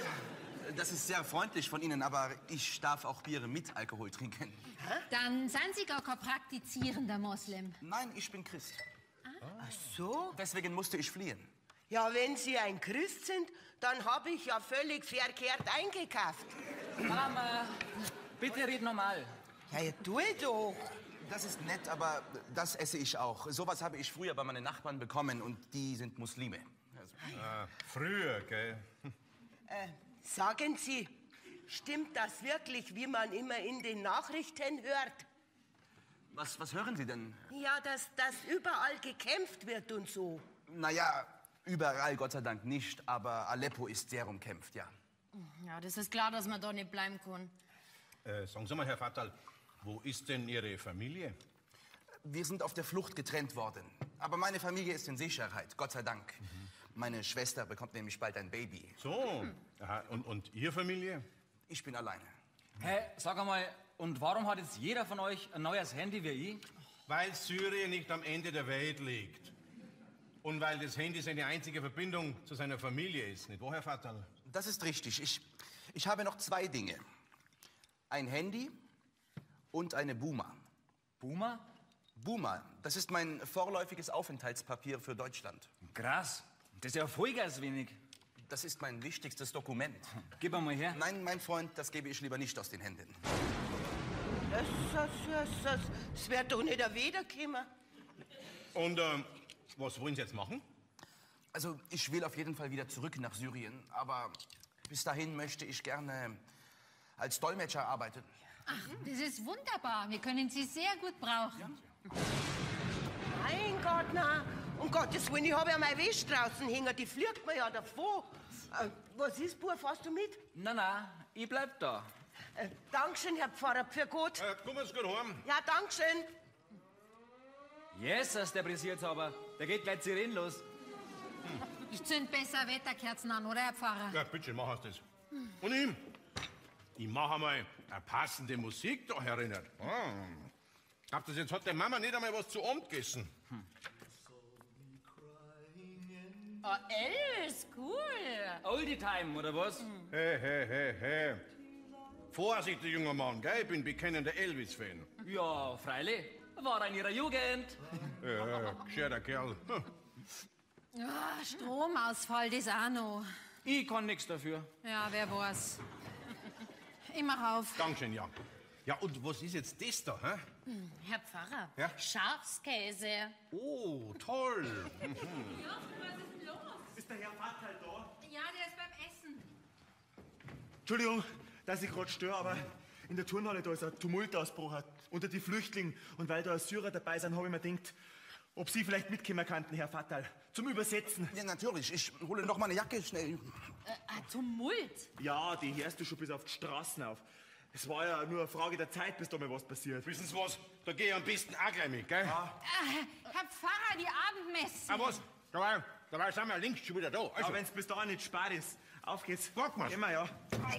Das ist sehr freundlich von Ihnen, aber ich darf auch Biere mit Alkohol trinken. Dann sind Sie gar kein praktizierender Moslem. Nein, ich bin Christ. Ach so? Deswegen musste ich fliehen. Ja, wenn Sie ein Christ sind, dann habe ich ja völlig verkehrt eingekauft. Mama, bitte red normal. Ja, ja, tu doch. Das ist nett, aber das esse ich auch. Sowas habe ich früher bei meinen Nachbarn bekommen und die sind Muslime. Also, Ah, früher, gell? Äh, sagen Sie, stimmt das wirklich, wie man immer in den Nachrichten hört? was, was hören Sie denn? Ja, dass, dass überall gekämpft wird und so. Naja, überall Gott sei Dank nicht, aber Aleppo ist sehr umkämpft, ja. Ja, das ist klar, dass man da nicht bleiben kann. Äh, sagen Sie mal, Herr Fatal, wo ist denn Ihre Familie? Wir sind auf der Flucht getrennt worden. Aber meine Familie ist in Sicherheit, Gott sei Dank. Meine Schwester bekommt nämlich bald ein Baby. So, aha, und, und Ihre Familie? Ich bin alleine. Hä, sag einmal, und warum hat jetzt jeder von euch ein neues Handy wie ich? Weil Syrien nicht am Ende der Welt liegt. Und weil das Handy seine einzige Verbindung zu seiner Familie ist, nicht wahr, Herr Fatal? Das ist richtig. Ich, ich habe noch zwei Dinge. Ein Handy und eine Buma. Boomer? Buma, das ist mein vorläufiges Aufenthaltspapier für Deutschland. Krass, das ist ja vollgas wenig. Das ist mein wichtigstes Dokument. Gib mal her. Nein, mein Freund, das gebe ich lieber nicht aus den Händen. Das, das, das, das, das wird doch nicht wiederkommen. Und ähm, was wollen Sie jetzt machen? Also, ich will auf jeden Fall wieder zurück nach Syrien, aber bis dahin möchte ich gerne als Dolmetscher arbeiten. Ach, das ist wunderbar. Wir können Sie sehr gut brauchen. Mein Gott, na. Um Gottes Willen, ich habe ja meine Wäsche draußen hängen, die fliegt mir ja davon. Äh, was ist, Bub, hast du mit? Na, na, ich bleib da. Äh, Dankeschön, Herr Pfarrer, für gut. Äh, kommen Sie gut heim. Ja, Dankeschön. Jesus, der brisiert aber. Der geht gleich Sirenen los. Ich zünd besser Wetterkerzen an, oder, Herr Pfarrer? Ja, bitte, mach das. Und ihm? Ich mache einmal eine passende Musik da erinnert. Ah. Habt ihr jetzt hat der Mama nicht einmal was zu Abend gegessen? Oh, Elvis, cool. Oldie Time, oder was? Hey, hey, hey, hey. Vorsicht, junger Mann, gell? Ich bin bekennender Elvis-Fan. Ja, freilich. War in ihrer Jugend. Ja, gescheiter Kerl. Hm. Ja, Stromausfall, das auch noch. Ich kann nichts dafür. Ja, wer weiß. Ich mach auf. Dankeschön, ja. Ja, und was ist jetzt das da, hä? Herr Pfarrer, Ja? Schafskäse. Oh, toll. Ist der Herr Fatal da? Ja, der ist beim Essen. Entschuldigung, dass ich gerade störe, aber in der Turnhalle da ist ein Tumultausbruch unter die Flüchtlinge. Und weil da Syrer dabei sind, habe ich mir gedacht, ob Sie vielleicht mitkommen könnten, Herr Fatal, zum Übersetzen. Ja, natürlich. Ich hole noch mal eine Jacke schnell. Äh, ein Tumult. Ja, die hörst du schon bis auf die Straßen auf. Es war ja nur eine Frage der Zeit, bis da mal was passiert. Wissen Sie was? Da gehe ich am besten auch gleich mit, gell? Äh, Herr Pfarrer, die Abendmesse. Ah, was? Dabei, dabei sind wir links schon wieder da. Also, Aber wenn es bis dahin nicht spät ist, auf geht's. Wag mal. Gehen wir, ja.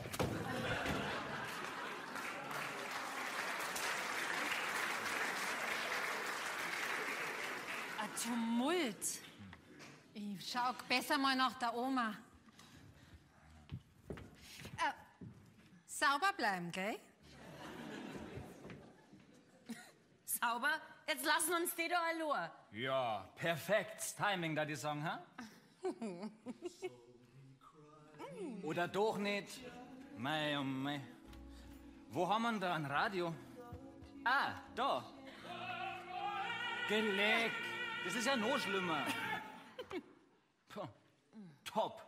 Ein Tumult. Ich schau besser mal nach der Oma. Äh, sauber bleiben, gell? Sauber? Jetzt lassen uns die da allein. Ja, perfektes Timing, da die sagen, ha? Oder doch nicht? Mei, oh mei. Wo haben wir denn da ein Radio? Ah, da. Geleck. Das ist ja noch schlimmer. Puh. Top.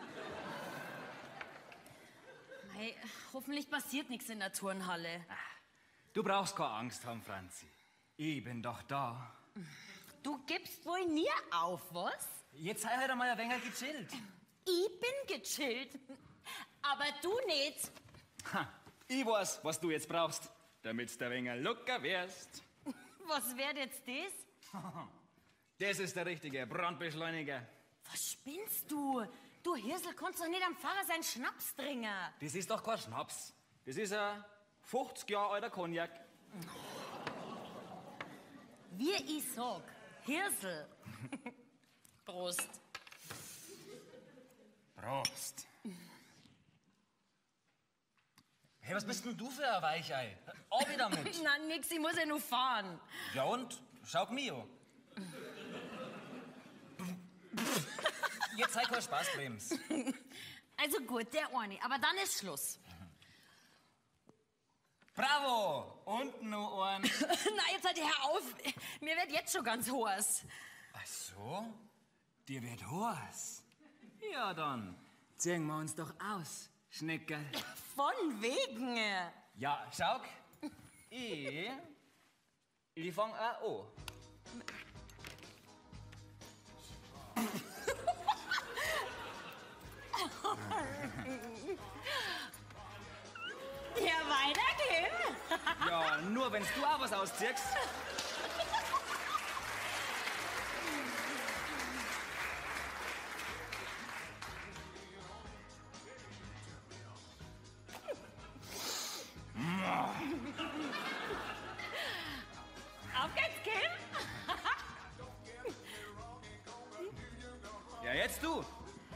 Mei, hoffentlich passiert nichts in der Turnhalle. Du brauchst keine Angst haben, Franzi. Ich bin doch da. Du gibst wohl nie auf, was? Jetzt sei halt einmal ein wenig gechillt. Ich bin gechillt. Aber du nicht. Ha, ich weiß, was du jetzt brauchst, damit du ein wenig locker wärst. Was wär jetzt das? Das ist der richtige Brandbeschleuniger. Was spinnst du? Du Hirsel, kannst doch nicht am Pfarrer seinen Schnaps trinken. Das ist doch kein Schnaps. Das ist ein fünfzig Jahre alter Cognac. Wie ich sag, Hirsel. Prost. Prost. Hey, was bist denn du für ein Weichei? Auch wieder mit. Na, nix, ich muss ja nur fahren. Ja und? Schau mich an. Jetzt sei kein Spaßbrems. Also gut, der eine, aber dann ist Schluss. Bravo! Und noch einen. Na, jetzt halt hör auf. Mir wird jetzt schon ganz heiß. Ach so? Dir wird heiß. Ja dann, ziehen wir uns doch aus, Schneckerl. Von wegen. Ja, schau. Ich, ich fang auch an. Ja, weitergehen. Ja, nur wenn du auch was ausziehst. Auf geht's, Kim. Ja, jetzt du.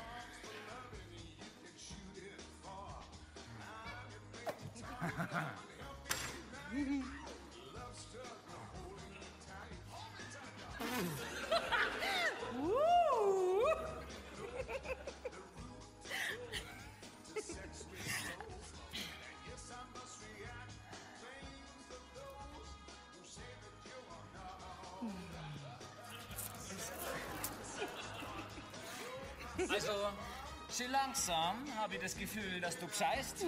Also, schon langsam habe ich das Gefühl, dass du bescheißt.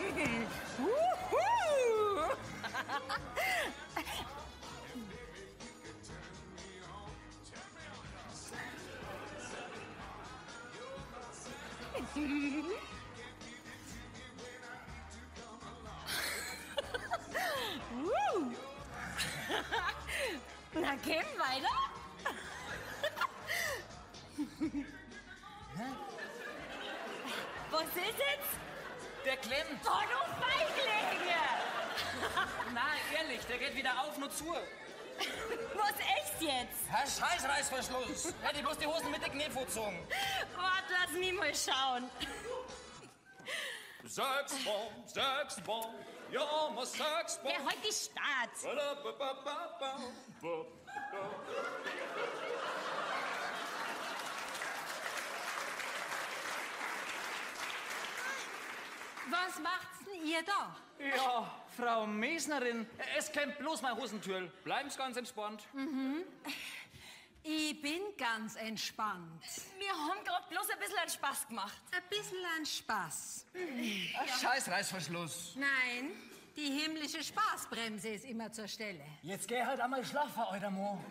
Na, Kim, weiter. Was ist jetzt? Der klemmt. Oh, du Feigling! Nein, ehrlich, der geht wieder auf, nur zu. Was echt jetzt? Herr Scheißreißverschluss. Hätte ich bloß die Hosen mit der Knie verzogen. Warte, lass mich mal schauen. Saxbomb, Saxbomb, ja, mal Saxbomb. Der halt die Stadt. Was macht's denn ihr da? Ja, Frau Mesnerin, es klemmt bloß mein Hosentürl. Bleiben Sie ganz entspannt. Mhm. Ich bin ganz entspannt. Wir haben gerade bloß ein bisschen einen Spaß gemacht. Ein bisschen an Spaß. Scheißreißverschluss. Nein, die himmlische Spaßbremse ist immer zur Stelle. Jetzt geh halt einmal schlafen, alter Mo.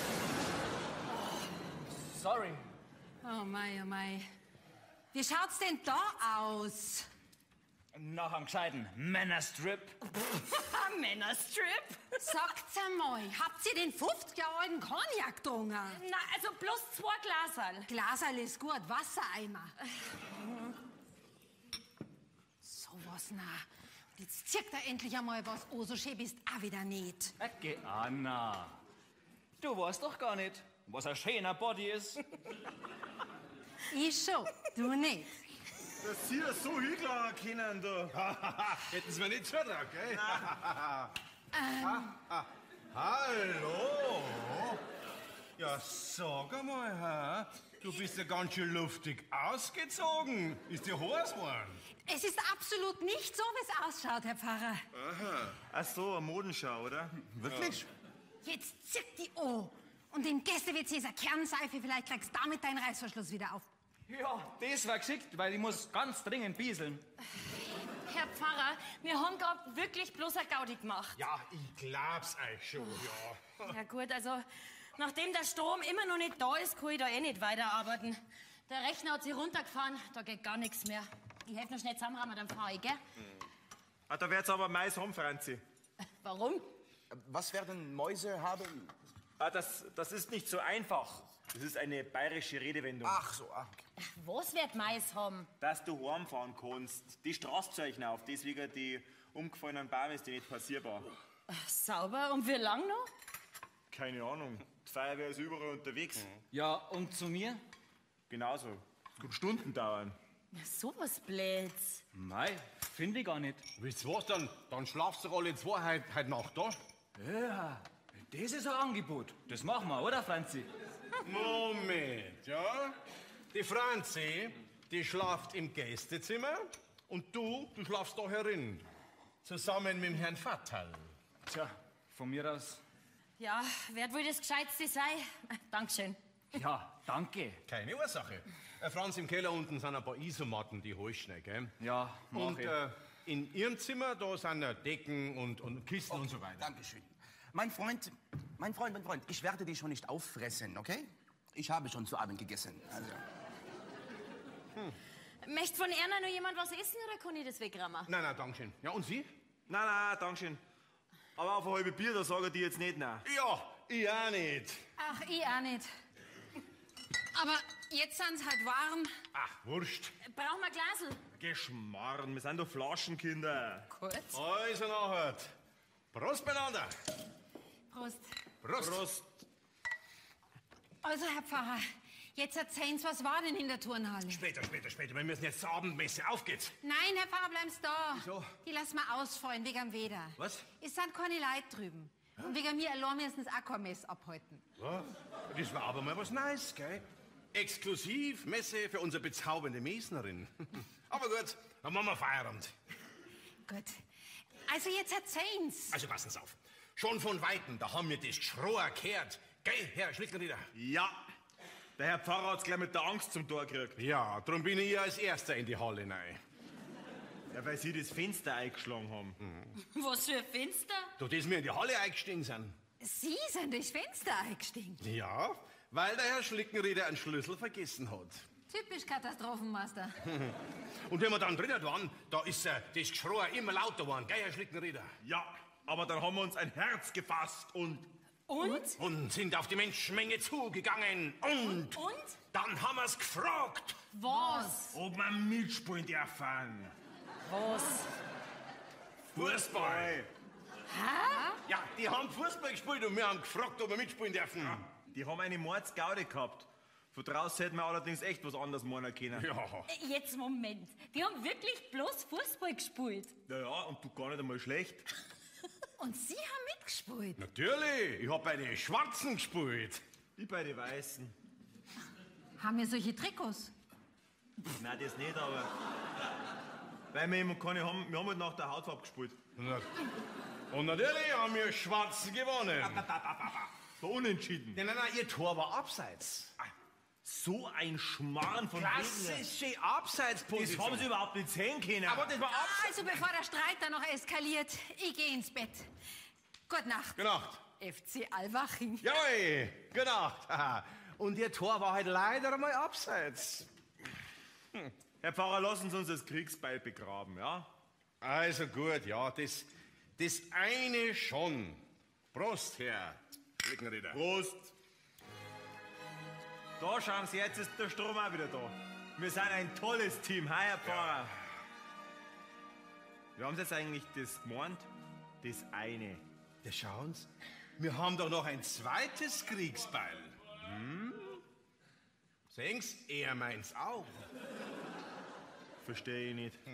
Sorry. Oh mei, oh mei. Wie schaut's denn da aus? Nach einem gescheiten Männerstrip. Männerstrip? Sagt's einmal, habt ihr den fünfzig Jahre alten Cognac getrunken? Na, also bloß zwei Glaserl. Glaserl ist gut, Wassereimer. So was, na. Jetzt zirkt er endlich einmal was. Oh, so schön bist auch wieder nicht. Okay, Anna. Du weißt doch gar nicht, was ein schöner Body ist. Ich schon, du nicht. Dass Sie das so hinklagen können, du. Hätten Sie mir nicht zutraut, gell? Ähm, Hallo? Ja, sag einmal, ha? Du bist ja ganz schön luftig ausgezogen. Ist dir heiß geworden? es ist absolut nicht so, wie es ausschaut, Herr Pfarrer. Ach so, eine Modenschau, oder? Wirklich? Jetzt zirkt die O. Und im Gäste-W C ist eine Kernseife. Vielleicht kriegst du damit deinen Reißverschluss wieder auf. Ja, das war geschickt, weil ich muss ganz dringend bieseln. Herr Pfarrer, wir haben gerade wirklich bloß eine Gaudi gemacht. Ja, ich glaub's euch schon, ja. Ja gut, also nachdem der Strom immer noch nicht da ist, kann ich da eh nicht weiterarbeiten. Der Rechner hat sich runtergefahren, da geht gar nichts mehr. Ich helfe noch schnell zusammenrahmen, dann fahre ich, gell? Ah, da wird's aber Mais haben, Franzi. Warum? Was werden Mäuse haben? Ah, das, das ist nicht so einfach. Das ist eine bayerische Redewendung. Ach so, ah, okay. Was wird Mais haben? Dass du heimfahren kannst. Die Straße zeichnen auf, deswegen die umgefallenen Bäume ist die nicht passierbar. Ach, sauber. Und wie lang noch? Keine Ahnung. Die Feuerwehr ist überall unterwegs. Ja, und zu mir? Genauso. Es kann Stunden dauern. So was Blöds. Mei, finde ich gar nicht. Wisst ihr was, dann, dann schlaft ihr alle zwei heute, heute Nacht da. Ja, das ist ein Angebot. Das machen wir, oder, Franzi? Moment, ja? Die Franzi, die schlaft im Gästezimmer und du, du schlafst da herin. Zusammen mit dem Herrn Fattal. Tja, von mir aus. Ja, wer wohl das Gescheitste sei? Dankeschön. Ja, danke. Keine Ursache. Äh, Franz, im Keller unten sind ein paar Isomatten, die holst du nicht, gell? Ja, mach Und ich. äh, in ihrem Zimmer, da sind äh, Decken und, und Kisten und so weiter. Dankeschön. Mein Freund, mein Freund, mein Freund, ich werde dich schon nicht auffressen, okay? Ich habe schon zu Abend gegessen. Also. Hm. Möchte von Erna noch jemand was essen oder kann ich das wegrammen? Nein, nein, danke schön. Ja, und Sie? Nein, nein, dankeschön. Aber auf ein halbes Bier, da sage ich dir jetzt nicht nein. Ja, ich auch nicht. Ach, ich auch nicht. Aber jetzt sind's halt warm. Ach, wurscht. Brauchen wir Glasl? Geschmarren, wir sind doch Flaschenkinder. Gut. Also nachher. Prost beieinander. Prost. Prost. Prost. Also, Herr Pfarrer, jetzt erzählen Sie, was war denn in der Turnhalle? Später, später, später. Wir müssen jetzt zur Abendmesse. Auf geht's. Nein, Herr Pfarrer, bleiben Sie da. Wieso? Die lassen wir ausfallen, wegen dem Wetter. Was? Es sind keine Leute drüben. Und wegen mir allein müssen sie auch kein Mess abhalten. Ja, das war aber mal was Neues, gell? Exklusiv Messe für unsere bezaubernde Mesnerin. Aber gut, dann machen wir Feierabend. Gut. Also jetzt erzählen Sie. Also passen Sie auf. Schon von Weitem, da haben wir das Geschrohr gehört. Gell, Herr Schlickenrieder? Ja, der Herr Pfarrer hat's gleich mit der Angst zum Tor gekriegt. Ja, darum bin ich ja als Erster in die Halle rein. Ja, weil Sie das Fenster eingeschlagen haben. Was für ein Fenster? Du, dass wir in die Halle eingestiegen sind. Sie sind durchs Fenster eingestiegen. Ja, weil der Herr Schlickenrieder einen Schlüssel vergessen hat. Typisch Katastrophenmeister. Und wenn wir dann drinnen waren, da ist äh, das Geschrei immer lauter geworden, gell, Herr Schlickenrieder? Ja, aber dann haben wir uns ein Herz gefasst und... Und? Und sind auf die Menschenmenge zugegangen. Und? Und? Dann haben wir's gefragt. Was? Ob wir mitspielen dürfen. Was? Fußball. Hä? Ja, die haben Fußball gespielt und wir haben gefragt, ob wir mitspielen dürfen. Die haben eine Mordsgaude gehabt. Von draußen hätten wir allerdings echt was anderes meinen können. Ja. Jetzt Moment. Die haben wirklich bloß Fußball gespielt. Ja, ja, und du gar nicht einmal schlecht. Und Sie haben mitgespielt. Natürlich, ich hab bei den Schwarzen gespielt. Ich bei den Weißen. Haben wir solche Trikots? Nein, das nicht, aber... Weil wir eben keine haben, wir haben halt nach der Hautfarbe gespielt. Und natürlich haben wir Schwarzen gewonnen. So unentschieden. Nein, nein, nein, ihr Tor war abseits. So ein Schmarrn von Klassische Das Abseitsposition. haben sie überhaupt nicht sehen können. Aber das war abseits. Also bevor der Streit dann noch eskaliert, ich gehe ins Bett. Gute Nacht. Gute Nacht. F C Alwaching. Jawohl, gute Nacht. Haha. Und ihr Tor war halt leider mal abseits. Hm. Herr Pfarrer, lassen Sie uns das Kriegsbeil begraben, ja? Also gut, ja, das, das eine schon. Prost, Herr Schlickenrieder. Prost. Da schauen Sie, jetzt ist der Strom auch wieder da. Wir sind ein tolles Team, hi, Herr Pfarrer. Wir haben jetzt eigentlich das gemeint, das eine. Ja, schauen Sie, wir haben doch noch ein zweites Kriegsbeil. Hm? Sehen Sie, er meint's auch. Verstehe ich nicht.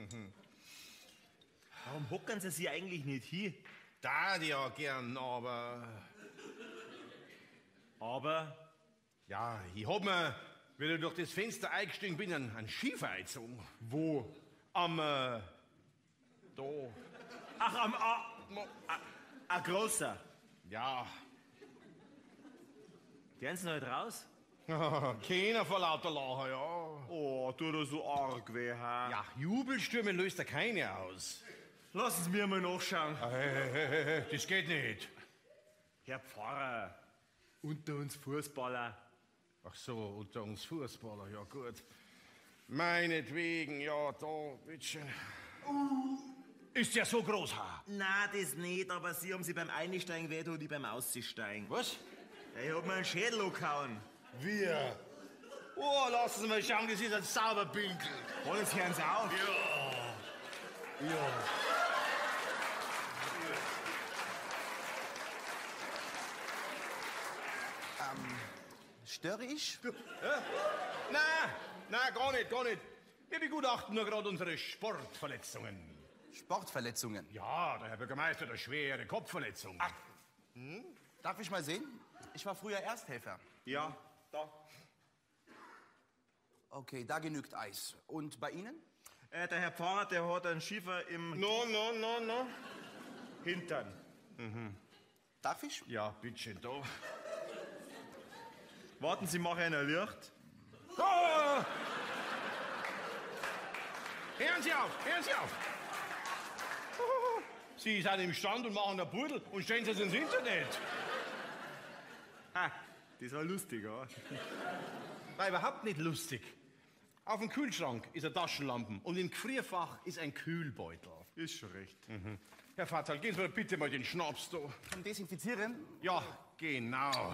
Warum hocken Sie sich eigentlich nicht hier? Da ja gern, aber... Aber... Ja, ich hab mir, wenn ich durch das Fenster eingestiegen bin, einen, einen Schiefer eingezogen. Wo? Am, äh, da. Ach, am... A, ein großer. Ja. Gehen Sie noch nicht raus? Keiner vor lauter Lachen, ja. Oh, tut er so arg weh, ha? Ja, Jubelstürme löst da keine aus. Lassen Sie mir mal nachschauen. Hey, hey, hey, hey, das geht nicht. Herr Pfarrer, unter uns Fußballer. Ach so, unter uns Fußballer, ja gut. Meinetwegen, ja, da, bitteschön. Uh, ist ja so groß, ha? Na, das nicht, aber Sie haben sie beim Einsteigen weh und ich beim Aussteigen. Was? Ja, ich hab mir einen Schädel angehauen. Wir. Oh, lassen Sie mal schauen, das ist ein Sauberpinkel. Oh, jetzt hören Sie auf. Ja. Ja. Störe ich? Ja? Nein, nein, gar nicht, gar nicht. Wir begutachten nur gerade unsere Sportverletzungen. Sportverletzungen? Ja, der Herr Bürgermeister hat eine schwere Kopfverletzung. Ach. Hm? Darf ich mal sehen? Ich war früher Ersthelfer. Ja, da. Okay, da genügt Eis. Und bei Ihnen? Äh, der Herr Pfarrer, der hat einen Schiefer im No, no, no, no. Hintern. Mhm. Darf ich? Ja, bitte, da. Warten Sie, mache ein Licht. Oh! Hören Sie auf, hören Sie auf. Oh. Sie sind im Stand und machen einen Pudel und stellen Sie es ins Internet. Ha, das war lustig, ja. War überhaupt nicht lustig. Auf dem Kühlschrank ist eine Taschenlampe und im Gefrierfach ist ein Kühlbeutel. Ist schon recht. Mhm. Herr Vater, geben Sie mir bitte mal den Schnaps da. Zum Desinfizieren? Ja, genau.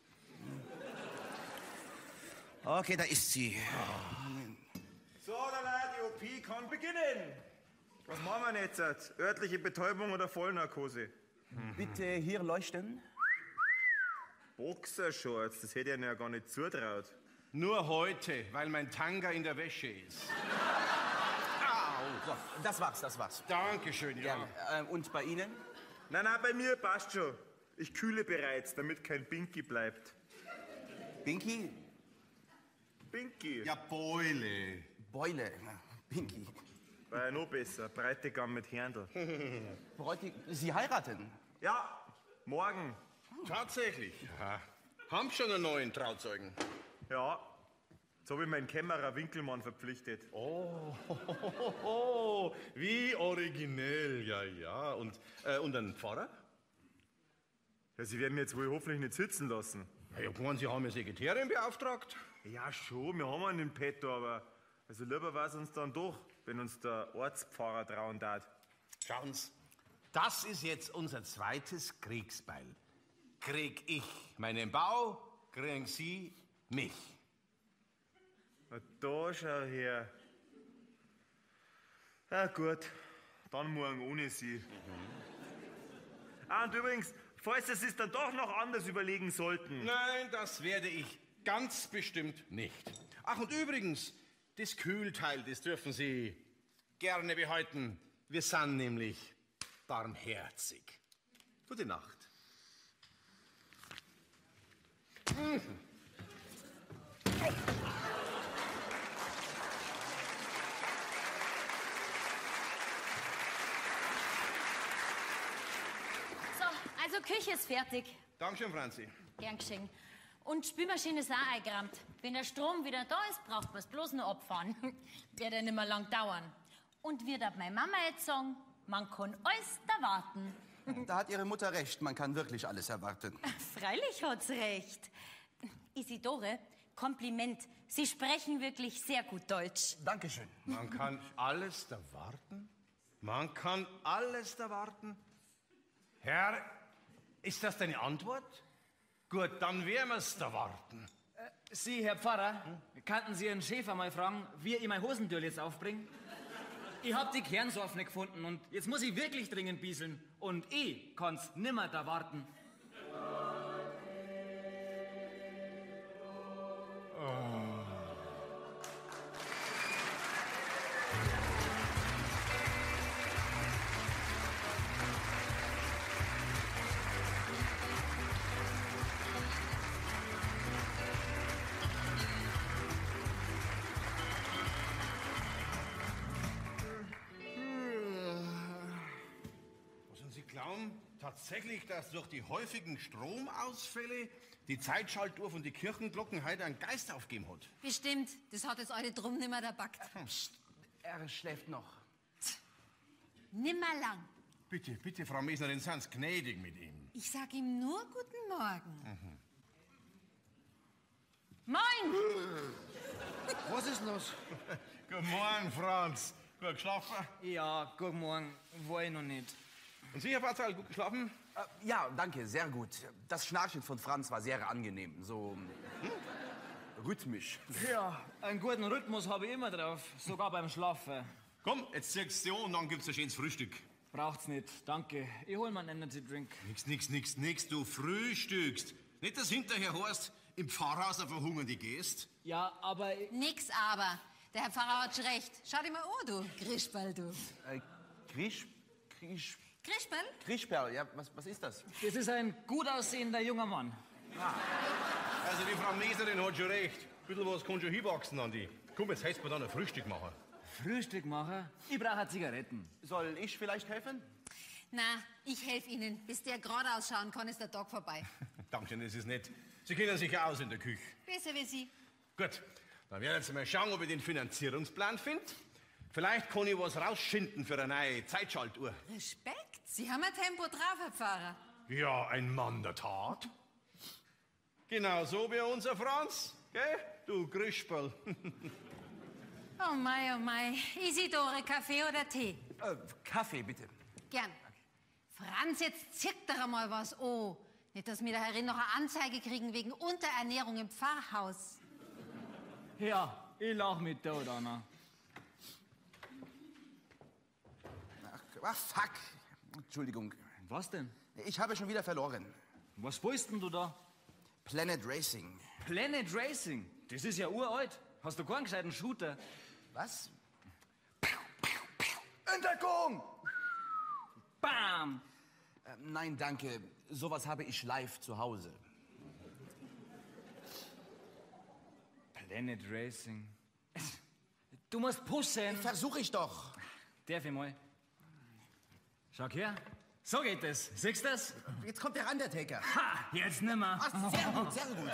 Okay, da ist sie. So, Lala, die O P kann beginnen. Was machen wir jetzt? Örtliche Betäubung oder Vollnarkose? Bitte hier leuchten. Boxershorts, das hätte ich Ihnen ja gar nicht zutraut. Nur heute, weil mein Tanga in der Wäsche ist. Au. So, das war's, das war's. Dankeschön, ja. Gerne. Äh, und bei Ihnen? Nein, nein, bei mir passt schon. Ich kühle bereits, damit kein Binky bleibt. Binky? Binky. Ja, Beule. Beule. Binky. War ja noch besser. Bräutigam mit Händel. Bräutig Sie heiraten? Ja, morgen. Tatsächlich. Ja. Haben schon einen neuen Trauzeugen. Ja. Jetzt habe ich meinen Kämmerer Winkelmann verpflichtet. Oh, ho, ho, ho, wie originell, ja, ja. Und, äh, und ein Pfarrer? Ja, Sie werden mich jetzt wohl hoffentlich nicht sitzen lassen. Ja, ich meine, Sie haben eine Sekretärin beauftragt. Ja, schon, wir haben einen in petto, aber also lieber war es uns dann doch, wenn uns der Ortspfarrer trauen darf. Schauen Sie, das ist jetzt unser zweites Kriegsbeil. Krieg ich meinen Bau, kriegen Sie mich. Na, da schau her. Ja, gut, dann morgen ohne Sie. Mhm. Ah, und übrigens, falls Sie es dann doch noch anders überlegen sollten. Nein, das werde ich ganz bestimmt nicht. Ach, und übrigens, das Kühlteil, das dürfen Sie gerne behalten. Wir sind nämlich barmherzig. Gute Nacht. Mhm. So, also Küche ist fertig. Dankeschön, Franzi. Gern geschehen. Und Spülmaschine ist auch eingerammt. Wenn der Strom wieder da ist, braucht man es bloß noch abfahren. Wird ja nicht mehr lang dauern. Und wird ab meine Mama jetzt sagen, man kann alles erwarten. Da hat Ihre Mutter recht, man kann wirklich alles erwarten. Freilich hat's recht. Isidore, Kompliment. Sie sprechen wirklich sehr gut Deutsch. Dankeschön. Man kann alles erwarten? Man kann alles erwarten? Herr, ist das deine Antwort? Gut, dann werden wir's erwarten. Äh, Sie, Herr Pfarrer, hm? Kannten Sie Ihren Schäfer mal fragen, wie ich mein Hosentürl jetzt aufbringe? Ich hab die Kernsorf nicht gefunden und jetzt muss ich wirklich dringend bieseln. Und ich kann's nimmer da warten. Tatsächlich, dass durch die häufigen Stromausfälle die Zeitschaltuhr von die Kirchenglocken heute einen Geist aufgegeben hat. Bestimmt, das hat jetzt alle drum nimmer der Backt. Psst, er schläft noch. Nimmer lang. Bitte, bitte, Frau Mesnerin, seien Sie gnädig mit ihm. Ich sag ihm nur guten Morgen. Mhm. Moin! Was ist los? Guten Morgen, Franz. Gut geschlafen? Ja, guten Morgen. War ich noch nicht. Und Sie, Herr Patzal, gut geschlafen? Äh, ja, danke, sehr gut. Das Schnarchen von Franz war sehr angenehm. So. Hm? rhythmisch. Ja, einen guten Rhythmus habe ich immer drauf, sogar beim Schlafen. Komm, jetzt ziehst du und dann gibt's ein schönes Frühstück. Braucht's nicht, danke. Ich hol mir einen Energy Drink. Nix, nix, nix, nix, du frühstückst. Nicht, dass hinterher heißt, im Pfarrhaus auf eine Hungernde gehst. Ja, aber... ich- Nix aber. Der Herr Pfarrer hat schon recht. Schau dir mal an, du Grischball, du. Äh, Grisch... Grisch... Grischball? Grischperl, ja, was, was ist das? Das ist ein gut aussehender junger Mann. Also die Frau Meserin hat schon recht. Ein bisschen was kann schon hinwachsen an die. Komm, jetzt heißt mir dann ein Frühstück machen. Frühstück machen? Ich brauche Zigaretten. Soll ich vielleicht helfen? Na, ich helfe Ihnen. Bis der gerade ausschauen kann, ist der Tag vorbei. Dankeschön, das ist nett. Sie kennen sich ja aus in der Küche. Besser wie Sie. Gut, dann werden wir jetzt mal schauen, ob ich den Finanzierungsplan finde. Vielleicht kann ich was rausschinden für eine neue Zeitschaltuhr. Respekt. Sie haben ein Tempo drauf, Herr Pfarrer. Ja, ein Mann der Tat. Genau so wie unser Franz, gell? Du Grischperl. Oh mei, oh mei. Isidore, Kaffee oder Tee? Äh, Kaffee, bitte. Gern. Franz, jetzt zirkt doch einmal was an. Nicht, dass wir da herin noch eine Anzeige kriegen wegen Unterernährung im Pfarrhaus. Ja, ich lach mit tot, Anna. Ach, ach, fuck. Entschuldigung. Was denn? Ich habe schon wieder verloren. Was spielst denn du da? Planet Racing. Planet Racing? Das ist ja uralt. Hast du keinen gescheiten Shooter? Was? Entdeckung! Bam! Äh, nein, danke. Sowas habe ich live zu Hause. Planet Racing. Du musst pushen. Versuche ich doch. Darf ich mal? Schau her. So geht es. Siehst du das? Jetzt kommt der Undertaker. Ha! Jetzt nimmer. Ah, sehr gut, sehr gut.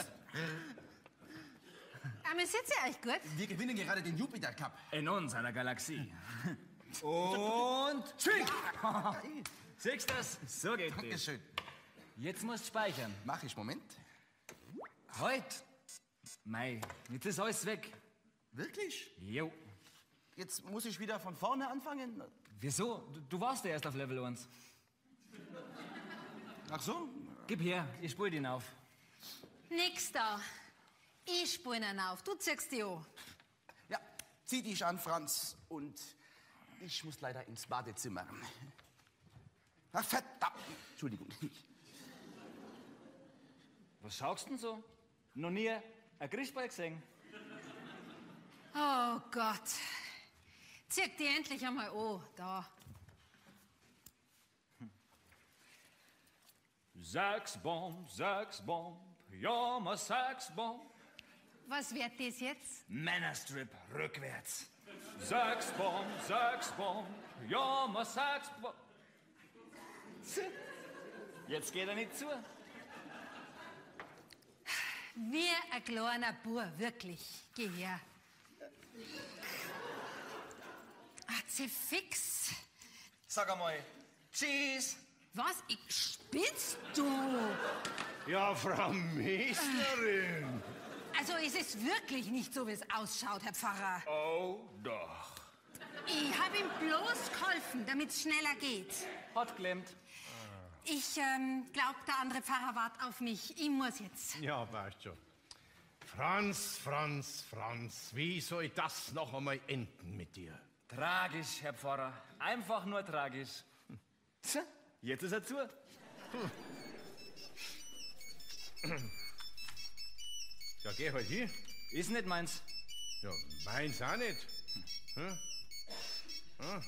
Aber sitzt ihr euch gut? Wir gewinnen gerade den Jupiter Cup. In unserer Galaxie. Und Swing! Siehst du das? So geht es. Dankeschön. Jetzt musst du speichern. Mach ich, Moment. Halt! Mei, jetzt ist alles weg. Wirklich? Jo. Jetzt muss ich wieder von vorne anfangen? Wieso? Du, du warst ja erst auf Level eins. Ach so? Gib her, ich spul den auf. Nix da. Ich spule ihn auf. Du ziehst die an. Ja, zieh dich an, Franz. Und ich muss leider ins Badezimmer. Ach, verdammt. Entschuldigung. Was schaust du denn so? Noch nie ein Grischball gesehen? Oh Gott. Zieh die endlich einmal an. Da. Saxbomb, Saxbomb, ja, ma Saxbomb. Was wird das jetzt? Männerstrip rückwärts. Saxbomb, Saxbomb, ja, ma Saxbomb. Jetzt geht er nicht zu. Wie ein kleiner Bur, wirklich. Geh her. Ach, sie fix. Sag einmal, Cheese. Was? Ich spinnst du? Ja, Frau Meserin. Also es ist wirklich nicht so, wie es ausschaut, Herr Pfarrer. Oh, doch. Ich habe ihm bloß geholfen, damit es schneller geht. Hat geklemmt. Ich ähm, glaube, der andere Pfarrer wartet auf mich. Ich muss jetzt. Ja, weißt schon. Franz, Franz, Franz, wie soll das noch einmal enden mit dir? Tragisch, Herr Pfarrer. Einfach nur tragisch. Tja, jetzt ist er zu. Ja, geh halt hier. Ist nicht meins. Ja, meins auch nicht. Hm? Ah.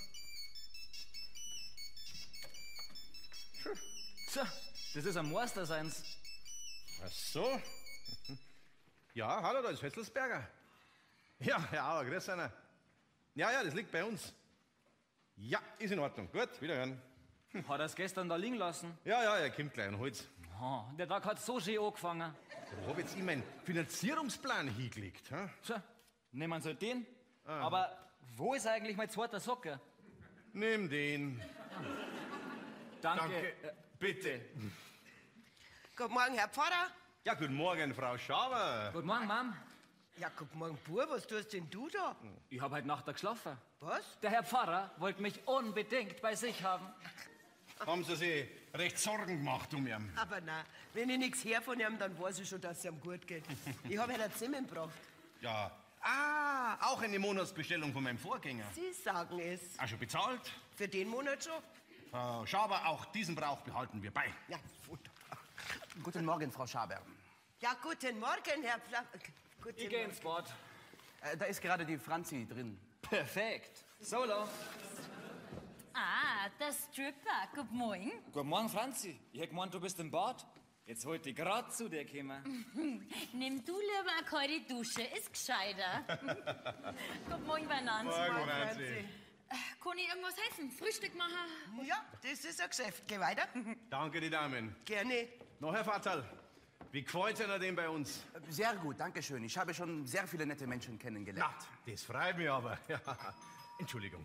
Tja, das ist ein Meister seins. Ach so. Ja, hallo, da ist Hötzelsberger. Ja, Herr Auer, grüß einer. Ja, ja, das liegt bei uns. Ja, ist in Ordnung. Gut, wiederhören. Hat er es gestern da liegen lassen? Ja, ja, er kommt gleich und holt's. Oh, der Tag hat so schön angefangen. Ich hab jetzt ihm meinen Finanzierungsplan hingelegt. Hm? Tja, nehmen wir so den. Aber wo ist eigentlich mein zweiter Socker? Nimm den. Danke. Danke. Äh, bitte. Guten Morgen, Herr Pfarrer. Ja, guten Morgen, Frau Schaber. Guten Morgen, Mom. Ja, guten Morgen, Bub, was tust denn du da? Ich habe heute Nacht da geschlafen. Was? Der Herr Pfarrer wollte mich unbedingt bei sich haben. haben Sie sich recht Sorgen gemacht um ihn. Aber nein, wenn ich nichts her von ihm, dann weiß ich schon, dass es ihm gut geht. Ich habe ihn Zimmer gebracht. Ja. Ah, auch eine Monatsbestellung von meinem Vorgänger. Sie sagen es. Auch schon bezahlt? Für den Monat schon? Frau Schaber, auch diesen Brauch behalten wir bei. Ja, wunderbar. Guten Morgen, Frau Schaber. Ja, guten Morgen, Herr Pflaff. Guten Ich gehe ins Bad. Äh, da ist gerade die Franzi drin. Perfekt. Solo. Ah, der Stripper. Guten Morgen. Guten Morgen, Franzi. Ich hätte gemeint, du bist im Bad. Jetzt wollte ich gerade zu dir kommen. Nimm du lieber eine kalte Dusche, ist gescheiter. Guten Morgen, beieinander. Morgen, Franzi. Kann ich irgendwas helfen? Frühstück machen? Ja, das ist ein Geschäft. Geh weiter. Danke, die Damen. Gerne. Noch, Herr Vaterl, wie gefällt Ihnen denn bei uns? Sehr gut, danke schön. Ich habe schon sehr viele nette Menschen kennengelernt. Na, das freut mich aber. Ja. Entschuldigung.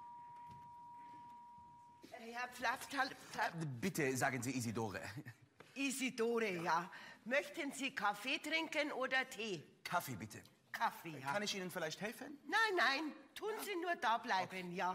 Herr Pflafftal, Pfaff, Bitte sagen Sie Isidore. Isidore, ja. Möchten Sie Kaffee trinken oder Tee? Kaffee, bitte. Kaffee, ja. Kann ich Ihnen vielleicht helfen? Nein, nein, tun Sie nur da bleiben, ja.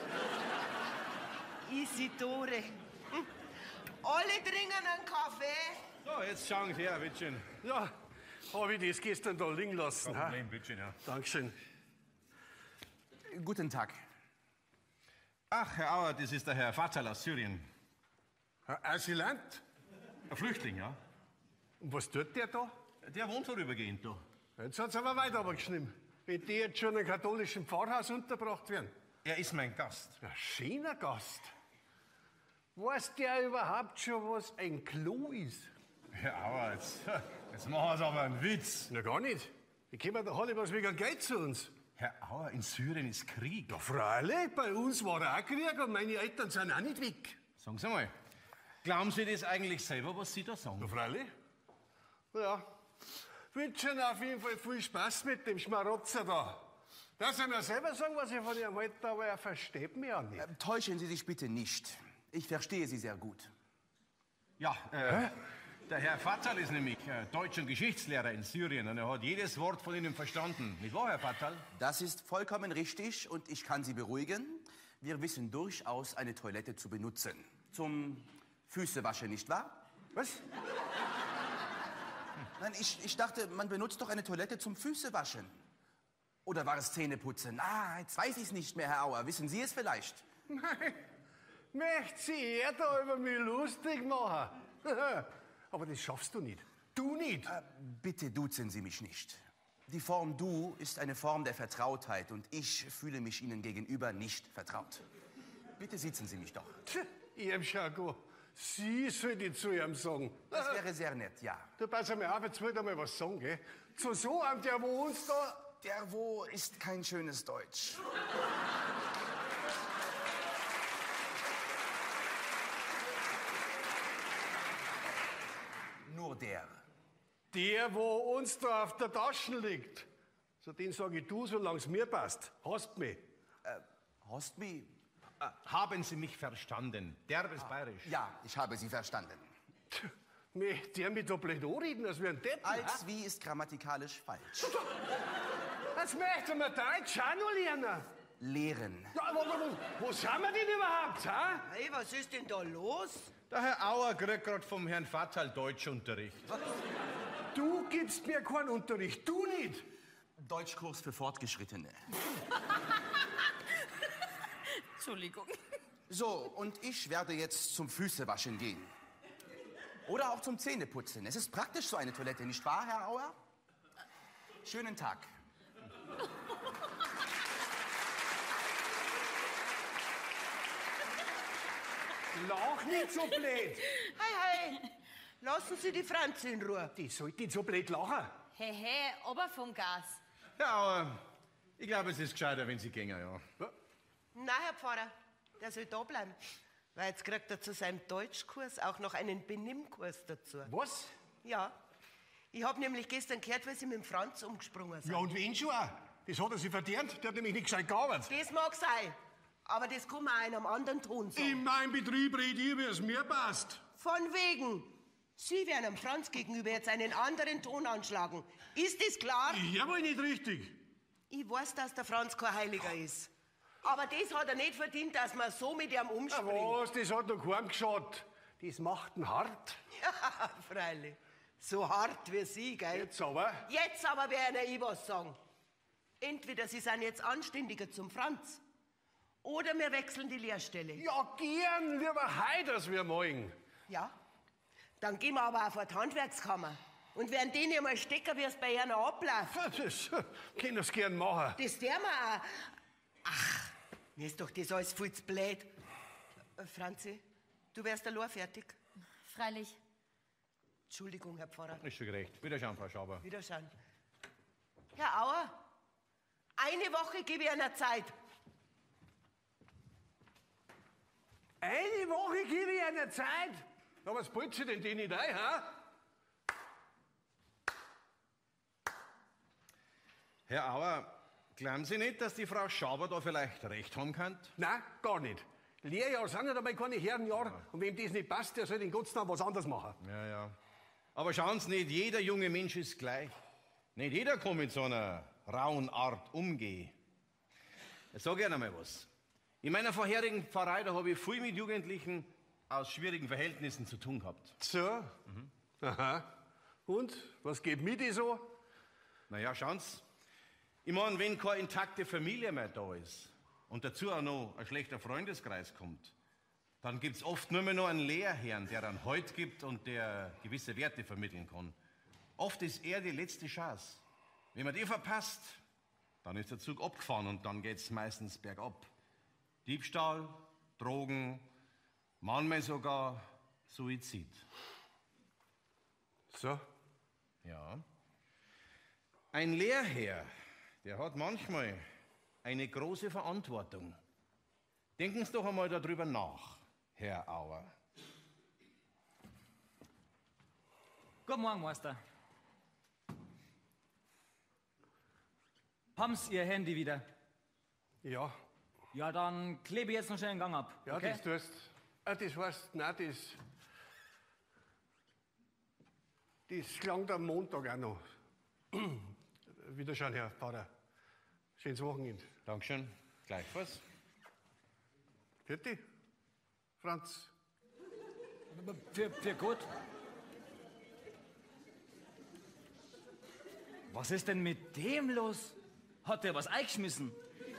Isidore. Hm. Alle trinken einen Kaffee. So, jetzt schauen Sie her, bitteschön. Ja, habe ich das gestern da liegen lassen. Kein ha? Problem, bitteschön, ja. Dankeschön. Guten Tag. Ach, Herr Auer, das ist der Herr Vaterl aus Syrien. Ein Asylant? Ein Flüchtling, ja. Und was tut der da? Der wohnt vorübergehend da. Jetzt hat's aber weiter aber geschnitten. Wenn die jetzt schon in einem katholischen Pfarrhaus untergebracht werden. Er ist mein Gast. Ein schöner Gast. Weiß der überhaupt schon, was ein Klo ist? Herr Auer, jetzt, jetzt machen Sie aber einen Witz. Na gar nicht. Die kommen doch alle was wegen Geld zu uns. Herr Auer, in Syrien ist Krieg. Ja, freilich, bei uns war auch Krieg und meine Eltern sind auch nicht weg. Sagen Sie mal, glauben Sie das eigentlich selber, was Sie da sagen? Na, freilich. Ja, wünsche Ihnen auf jeden Fall viel Spaß mit dem Schmarotzer da. Dass Sie mir selber sagen, was ich von ihm halte, aber er versteht mich auch nicht. Äh, Täuschen Sie sich bitte nicht. Ich verstehe Sie sehr gut. Ja, äh, der Herr Vaterl ist nämlich äh, Deutsch- und Geschichtslehrer in Syrien und er hat jedes Wort von Ihnen verstanden. Nicht wahr, Herr Vaterl? Das ist vollkommen richtig und ich kann Sie beruhigen. Wir wissen durchaus, eine Toilette zu benutzen. Zum Füßewaschen, nicht wahr? Was? Nein, ich, ich dachte, man benutzt doch eine Toilette zum Füßewaschen. Oder war es Zähneputzen? Ah, jetzt weiß ich es nicht mehr, Herr Auer. Wissen Sie es vielleicht? Nein, möchte sie eher da über mich lustig machen. Aber das schaffst du nicht. Du nicht. Äh, bitte duzen Sie mich nicht. Die Form du ist eine Form der Vertrautheit und ich fühle mich Ihnen gegenüber nicht vertraut. Bitte sitzen Sie mich doch. Tch, Ihrem Jargon. Sie sollte zu ihm sagen. Das wäre sehr nett, ja. Du pass mal auf, jetzt wollte ich mal was sagen, gell? Zu so einem, der wo uns da... Der wo ist kein schönes Deutsch. Nur der. Der, wo uns da auf der Tasche liegt. So den sag ich du, solange es mir passt. Hast mich. Hast mich? Äh, haben Sie mich verstanden? Derbes Bayerisch. Ja, ich habe Sie verstanden. Möchte der mit da blöd anreden, als wir ein Deppen? Als wie ist grammatikalisch falsch. Das möchte man Deutsch auch noch lernen. Lehren. Ja, wo, wo, wo sind wir denn überhaupt, ha? Hey, was ist denn da los? Der Herr Auer kriegt gerade vom Herrn Vaterl Deutschunterricht. Du gibst mir keinen Unterricht, du nicht. Deutschkurs für Fortgeschrittene. Entschuldigung. So, und ich werde jetzt zum Füßewaschen gehen. Oder auch zum Zähneputzen. Es ist praktisch so eine Toilette, nicht wahr, Herr Auer? Schönen Tag. Lach nicht so blöd. Hey, hey, lassen Sie die Franzi in Ruhe. Die sollte nicht so blöd lachen. Hey, hey, aber vom Gas. Herr Auer, ich glaube, es ist gescheiter, wenn Sie gehen, ja. Nein, Herr Pfarrer, der soll da bleiben. Weil jetzt kriegt er zu seinem Deutschkurs auch noch einen Benimmkurs dazu. Was? Ja. Ich habe nämlich gestern gehört, wie Sie mit dem Franz umgesprungen sind. Ja, und wen schon auch? Das hat er sich verdient. Der hat nämlich nicht gescheit gearbeitet. Das mag sein. Aber das kann man auch in einem anderen Ton sagen. In meinem Betrieb rede ich, wie es mir passt. Von wegen. Sie werden dem Franz gegenüber jetzt einen anderen Ton anschlagen. Ist das klar? Ich hör mal nicht richtig. Ich weiß, dass der Franz kein Heiliger ist. Aber das hat er nicht verdient, dass man so mit ihm Na umspringt. was, das hat noch keinem geschaut. Das macht ihn hart. Ja, freilich. So hart wie Sie, gell? Jetzt aber. Jetzt aber werde ich was sagen. Entweder Sie sind jetzt anständiger zum Franz oder wir wechseln die Lehrstelle. Ja, gern, lieber heute, dass wir malen. Ja? Dann gehen wir aber auf die Handwerkskammer und werden denen mal stecken, wie es bei ihnen abläuft. Ja, das können wir gern machen. Das der wir auch. Ach, mir ist doch das alles viel zu blöd. Äh, Franzi, du wärst allein fertig. Freilich. Entschuldigung, Herr Pfarrer. Ist schon gerecht. Wiederschauen, Frau Schauber. Wiederschauen. Herr Auer, eine Woche gebe ich Ihnen Zeit. Eine Woche gebe ich einer Zeit. Na, was wollt ihr denn die nicht ein, ha? Herr Auer, glauben Sie nicht, dass die Frau Schauber da vielleicht recht haben kann? Nein, gar nicht. Lehrjahre sind nicht einmal keine Herrenjahre. Und wem das nicht passt, der soll den ganzen Tag was anderes machen. Ja, ja. Aber schauen Sie nicht, jeder junge Mensch ist gleich. Nicht jeder kann mit so einer rauen Art umgehen. Ich sage Ihnen mal was. In meiner vorherigen Pfarrei, da habe ich viel mit Jugendlichen aus schwierigen Verhältnissen zu tun gehabt. So? Mhm. Aha. Und? Was geht mit die so? Naja, schauen Sie. Ich meine, wenn keine intakte Familie mehr da ist und dazu auch noch ein schlechter Freundeskreis kommt, dann gibt es oft nur mehr noch einen Lehrherrn, der einen Halt gibt und der gewisse Werte vermitteln kann. Oft ist er die letzte Chance. Wenn man die verpasst, dann ist der Zug abgefahren und dann geht es meistens bergab. Diebstahl, Drogen, manchmal sogar Suizid. So? Ja. Ein Lehrherr, der hat manchmal eine große Verantwortung. Denken Sie doch einmal darüber nach, Herr Auer. Guten Morgen, Meister. Haben Sie Ihr Handy wieder? Ja. Ja, dann klebe ich jetzt noch schnell den Gang ab. Ja, okay? das tust. Ah, das heißt, nein, das. Das klang am Montag auch noch. Wiederschauen, Herr Pfarrer. Schönes Wochenende. Dankeschön. Gleichfalls. Vierte? Franz. Für, für gut. Was ist denn mit dem los? Hat der was eingeschmissen?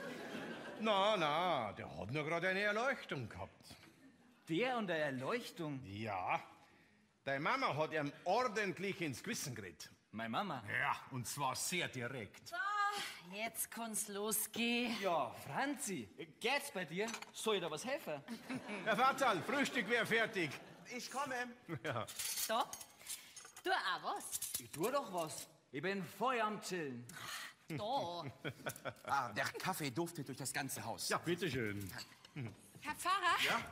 Na, na, der hat nur gerade eine Erleuchtung gehabt. Der und der Erleuchtung? Ja, deine Mama hat ihm ordentlich ins Gewissen geredet. Meine Mama? Ja, und zwar sehr direkt. Ah, jetzt kann's losgehen. Ja, Franzi, geht's bei dir? Soll ich da was helfen? Herr Vaterl, Frühstück wäre fertig. Ich komme. Ja. Da, tu auch was. Ich tu doch was. Ich bin voll am Chillen. Da. Ah, der Kaffee duftet durch das ganze Haus. Ja, bitteschön. Herr Pfarrer? Ja?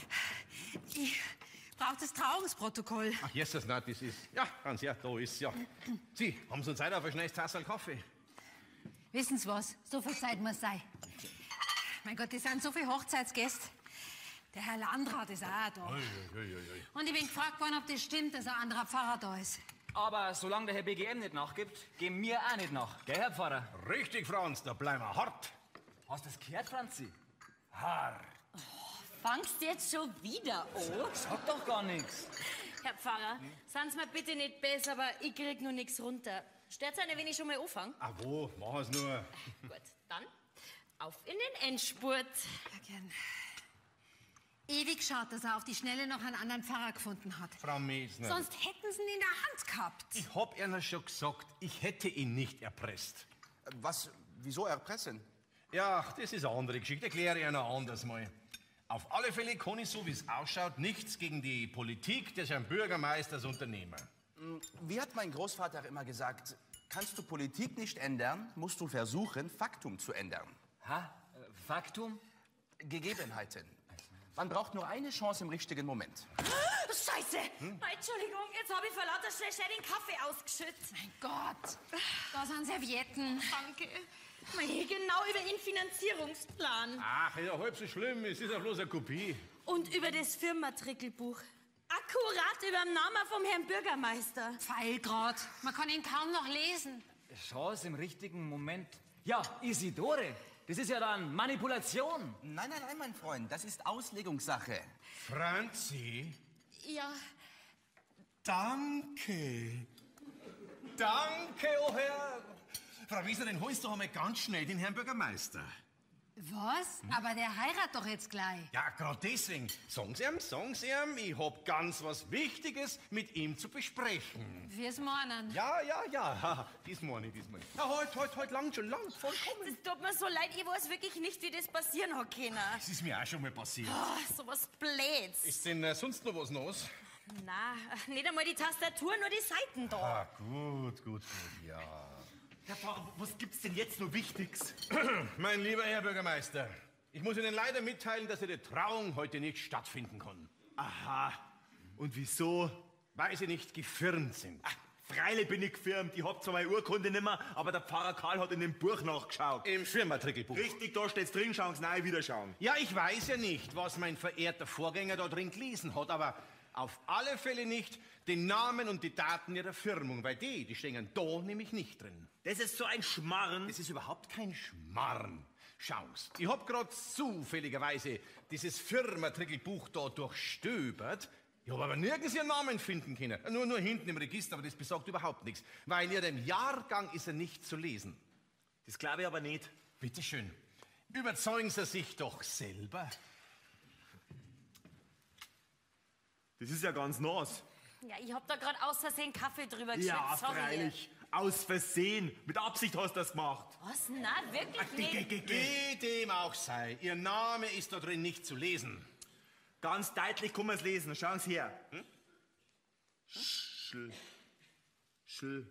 Ich brauche das Trauungsprotokoll. Ach, Jesus, na, das ist. Ja, ganz ja, da ist ja. Sie, haben Sie Zeit auf ein schnelles Tassel Kaffee? Wissen Sie was? So viel Zeit muss sein. Mein Gott, es sind so viele Hochzeitsgäste. Der Herr Landrat ist auch da. Ui, ui, ui, ui. Und ich bin gefragt worden, ob das stimmt, dass ein anderer Pfarrer da ist. Aber solange der Herr B G M nicht nachgibt, gehen wir auch nicht nach. Gell, Herr Pfarrer? Richtig, Franz, da bleiben wir hart. Hast du das gehört, Franzi? Hart. Fangst jetzt schon wieder an? Sag doch gar nichts. Herr Pfarrer, seien Sie mir bitte nicht besser, aber ich krieg nur nichts runter. Stört's eine, wenn ich schon mal anfange? Ah, wo? Machen es nur. Gut, dann auf in den Endspurt. Ja, gern. Ewig schaut, dass er auf die Schnelle noch einen anderen Pfarrer gefunden hat. Frau Mesner. Sonst hätten sie ihn in der Hand gehabt. Ich hab Ihnen schon gesagt, ich hätte ihn nicht erpresst. Was, wieso erpressen? Ja, das ist eine andere Geschichte. Erkläre ich Ihnen anders mal. Auf alle Fälle kann ich, so wie es ausschaut, nichts gegen die Politik des Herrn Bürgermeisters unternehmen. Wie hat mein Großvater immer gesagt, kannst du Politik nicht ändern, musst du versuchen, Faktum zu ändern. Ha? Äh, Faktum? Gegebenheiten. Man braucht nur eine Chance im richtigen Moment. Scheiße! Nein, Entschuldigung, jetzt habe ich vor lauter schnell, schnell den Kaffee ausgeschüttet. Mein Gott, da sind Servietten. Danke. Mei, genau über den Finanzierungsplan. Ach, ja, halb so schlimm. Es ist ja bloß eine Kopie. Und über das Firmenmatrikelbuch. Akkurat über den Namen vom Herrn Bürgermeister. Pfeilgrad, man kann ihn kaum noch lesen. Chance im richtigen Moment. Ja, Isidore. Das ist ja dann Manipulation. Nein, nein, nein, mein Freund, das ist Auslegungssache. Franzi, Ja, danke. Danke, oh Herr. Frau Wieser, den holst du einmal ganz schnell, den Herrn Bürgermeister. Was? Aber der heiratet doch jetzt gleich. Ja, gerade deswegen. Sagen Sie ihm, sagen Sie ihm, ich hab ganz was Wichtiges mit ihm zu besprechen. Wir's meinen. Ja, ja, ja. Diesmal nicht, diesmal nicht. Ja, heute, heute, heute lang schon, lang, vollkommen. das tut mir so leid. Ich weiß wirklich nicht, wie das passieren hat können. Das ist mir auch schon mal passiert. Oh, so was Blöds. Ist denn äh, sonst noch was los? Na, nicht einmal die Tastatur, nur die Seiten da. Ah, gut, gut, gut, ja. Herr Pfarrer, was gibt's denn jetzt noch Wichtiges? Mein lieber Herr Bürgermeister, ich muss Ihnen leider mitteilen, dass Ihre Trauung heute nicht stattfinden kann. Aha. Und wieso? Weil Sie nicht gefirmt sind. Ach, freilich bin ich gefirmt. Ich hab zwar meine Urkunde nimmer, aber der Pfarrer Karl hat in dem Buch nachgeschaut. Im Firmatrickelbuch. Richtig, da steht's drin, schauen Sie rein, wieder schauen. Ja, ich weiß ja nicht, was mein verehrter Vorgänger da drin gelesen hat, aber auf alle Fälle nicht den Namen und die Daten Ihrer Firmung, weil die, die stehen da nämlich nicht drin. Das ist so ein Schmarrn. Das ist überhaupt kein Schmarrn. Schau's, ich hab grad zufälligerweise dieses Firmatrickelbuch da durchstöbert. Ich hab aber nirgends Ihren Namen finden können. Nur, nur hinten im Register, aber das besagt überhaupt nichts. Weil in Ihrem Jahrgang ist er nicht zu lesen. Das glaube ich aber nicht. Bitteschön, überzeugen Sie sich doch selber. Das ist ja ganz nass. Ja, ich hab da gerade aus Versehen Kaffee drüber Ja, geschüttet. Sorry. freilich. Aus Versehen. Mit Absicht hast du das gemacht. Was? Na, wirklich nicht. Wie dem auch sei, Ihr Name ist da drin nicht zu lesen. Ganz deutlich kann man es lesen. Schauen Sie her. Hm? Schl. Schl.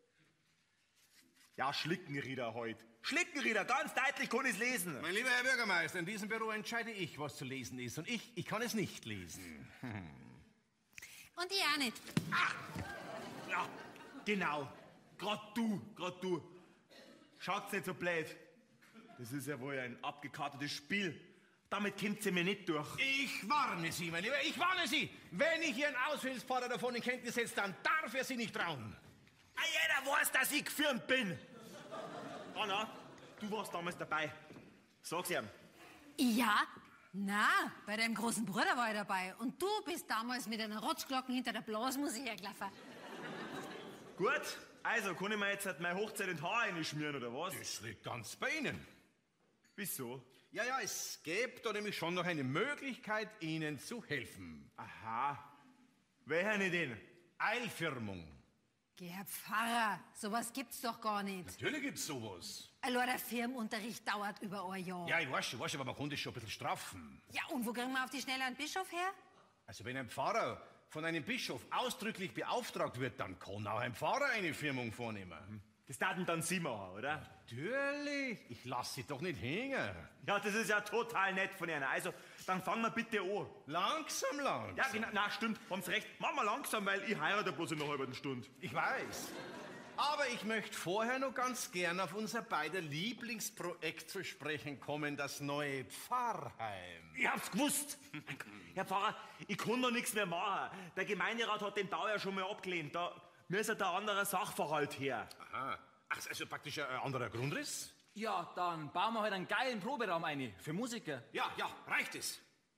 Ja, Schlickenrieder heut. Schlickenrieder, ganz deutlich kann ich es lesen. Mein lieber Herr Bürgermeister, in diesem Büro entscheide ich, was zu lesen ist. Und ich, ich kann es nicht lesen. Und ich auch nicht. Ja, genau. Grad du, grad du. Schaut's nicht so blöd. Das ist ja wohl ein abgekartetes Spiel. Damit kommt sie mir nicht durch. Ich warne Sie, mein Lieber, ich warne Sie. Wenn ich Ihren Aushilfspfarrer davon in Kenntnis setze, dann darf er Sie nicht trauen. Ah, jeder weiß, dass ich gefirmt bin. Anna, du warst damals dabei. Sag's ihm. Ja? Na, bei deinem großen Bruder war ich dabei. Und du bist damals mit einer Rotzglocken hinter der Blasmusik hergelaufen. Gut, also kann ich mir jetzt halt meine Hochzeit in die Haare einschmieren, oder was? Das liegt ganz bei Ihnen. Wieso? Ja, ja, es gäbe da nämlich schon noch eine Möglichkeit, Ihnen zu helfen. Aha. Wer nicht denn? Eilfirmung. Geh, Herr Pfarrer, sowas gibt's doch gar nicht. Natürlich gibt's sowas. Allein der Firmenunterricht dauert über ein Jahr. Ja, ich weiß schon, weiß schon, aber man kann das schon ein bisschen straffen. Ja, und wo kriegen wir auf die Schnelle einen Bischof her? Also wenn ein Pfarrer von einem Bischof ausdrücklich beauftragt wird, dann kann auch ein Pfarrer eine Firmung vornehmen. Das taten dann Sie machen, oder? Natürlich, ich lasse Sie doch nicht hängen. Ja, das ist ja total nett von Ihnen. Also, dann fangen wir bitte an. Langsam, langsam. Ja, genau, na stimmt, haben Sie recht. Machen wir langsam, weil ich heirate bloß in einer halben Stunde. Ich weiß. Aber ich möchte vorher noch ganz gern auf unser beider Lieblingsprojekt zu sprechen kommen, das neue Pfarrheim. Ich hab's gewusst. Herr Pfarrer, ich kann noch nichts mehr machen. Der Gemeinderat hat den Bau ja schon mal abgelehnt. Da müsste der andere Sachverhalt her. Aha. Ach, also praktisch ein anderer Grundriss? Ja, dann bauen wir halt einen geilen Proberaum ein. Für Musiker. Ja, ja, reicht es.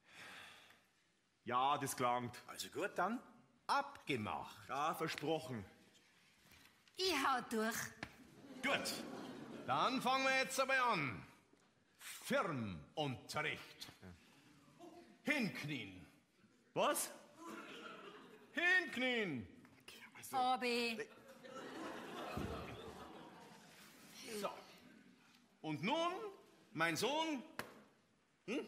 Ja, das klangt. Also gut, dann abgemacht. Ja, versprochen. Ich hau durch. Gut, dann fangen wir jetzt aber an. Firmunterricht. Hinknien. Was? Hinknien. Obi. So. Und nun, mein Sohn. Hm?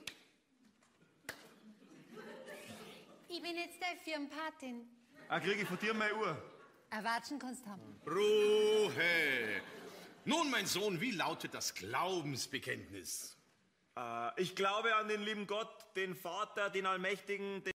Ich bin jetzt deine Firmenpatin. Ah, krieg ich von dir meine Uhr. Erwatschen kannst du haben. Ruhe. Nun, mein Sohn, wie lautet das Glaubensbekenntnis? Äh, ich glaube an den lieben Gott, den Vater, den Allmächtigen, den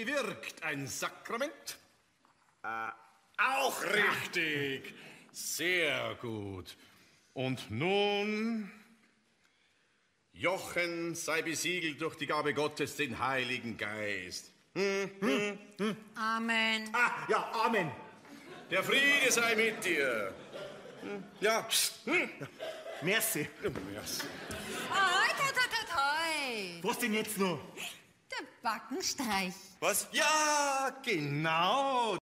bewirkt ein Sakrament? Äh, auch richtig. Sehr gut. Und nun, Jochen sei besiegelt durch die Gabe Gottes, den Heiligen Geist. Hm, hm, hm. Amen. Ah, ja, Amen. Der Friede sei mit dir. Hm, ja. Hm. Merci. Merci. Ai, toi, toi, toi, toi. Was denn jetzt noch? Der Backenstreich. Was? Ja, genau.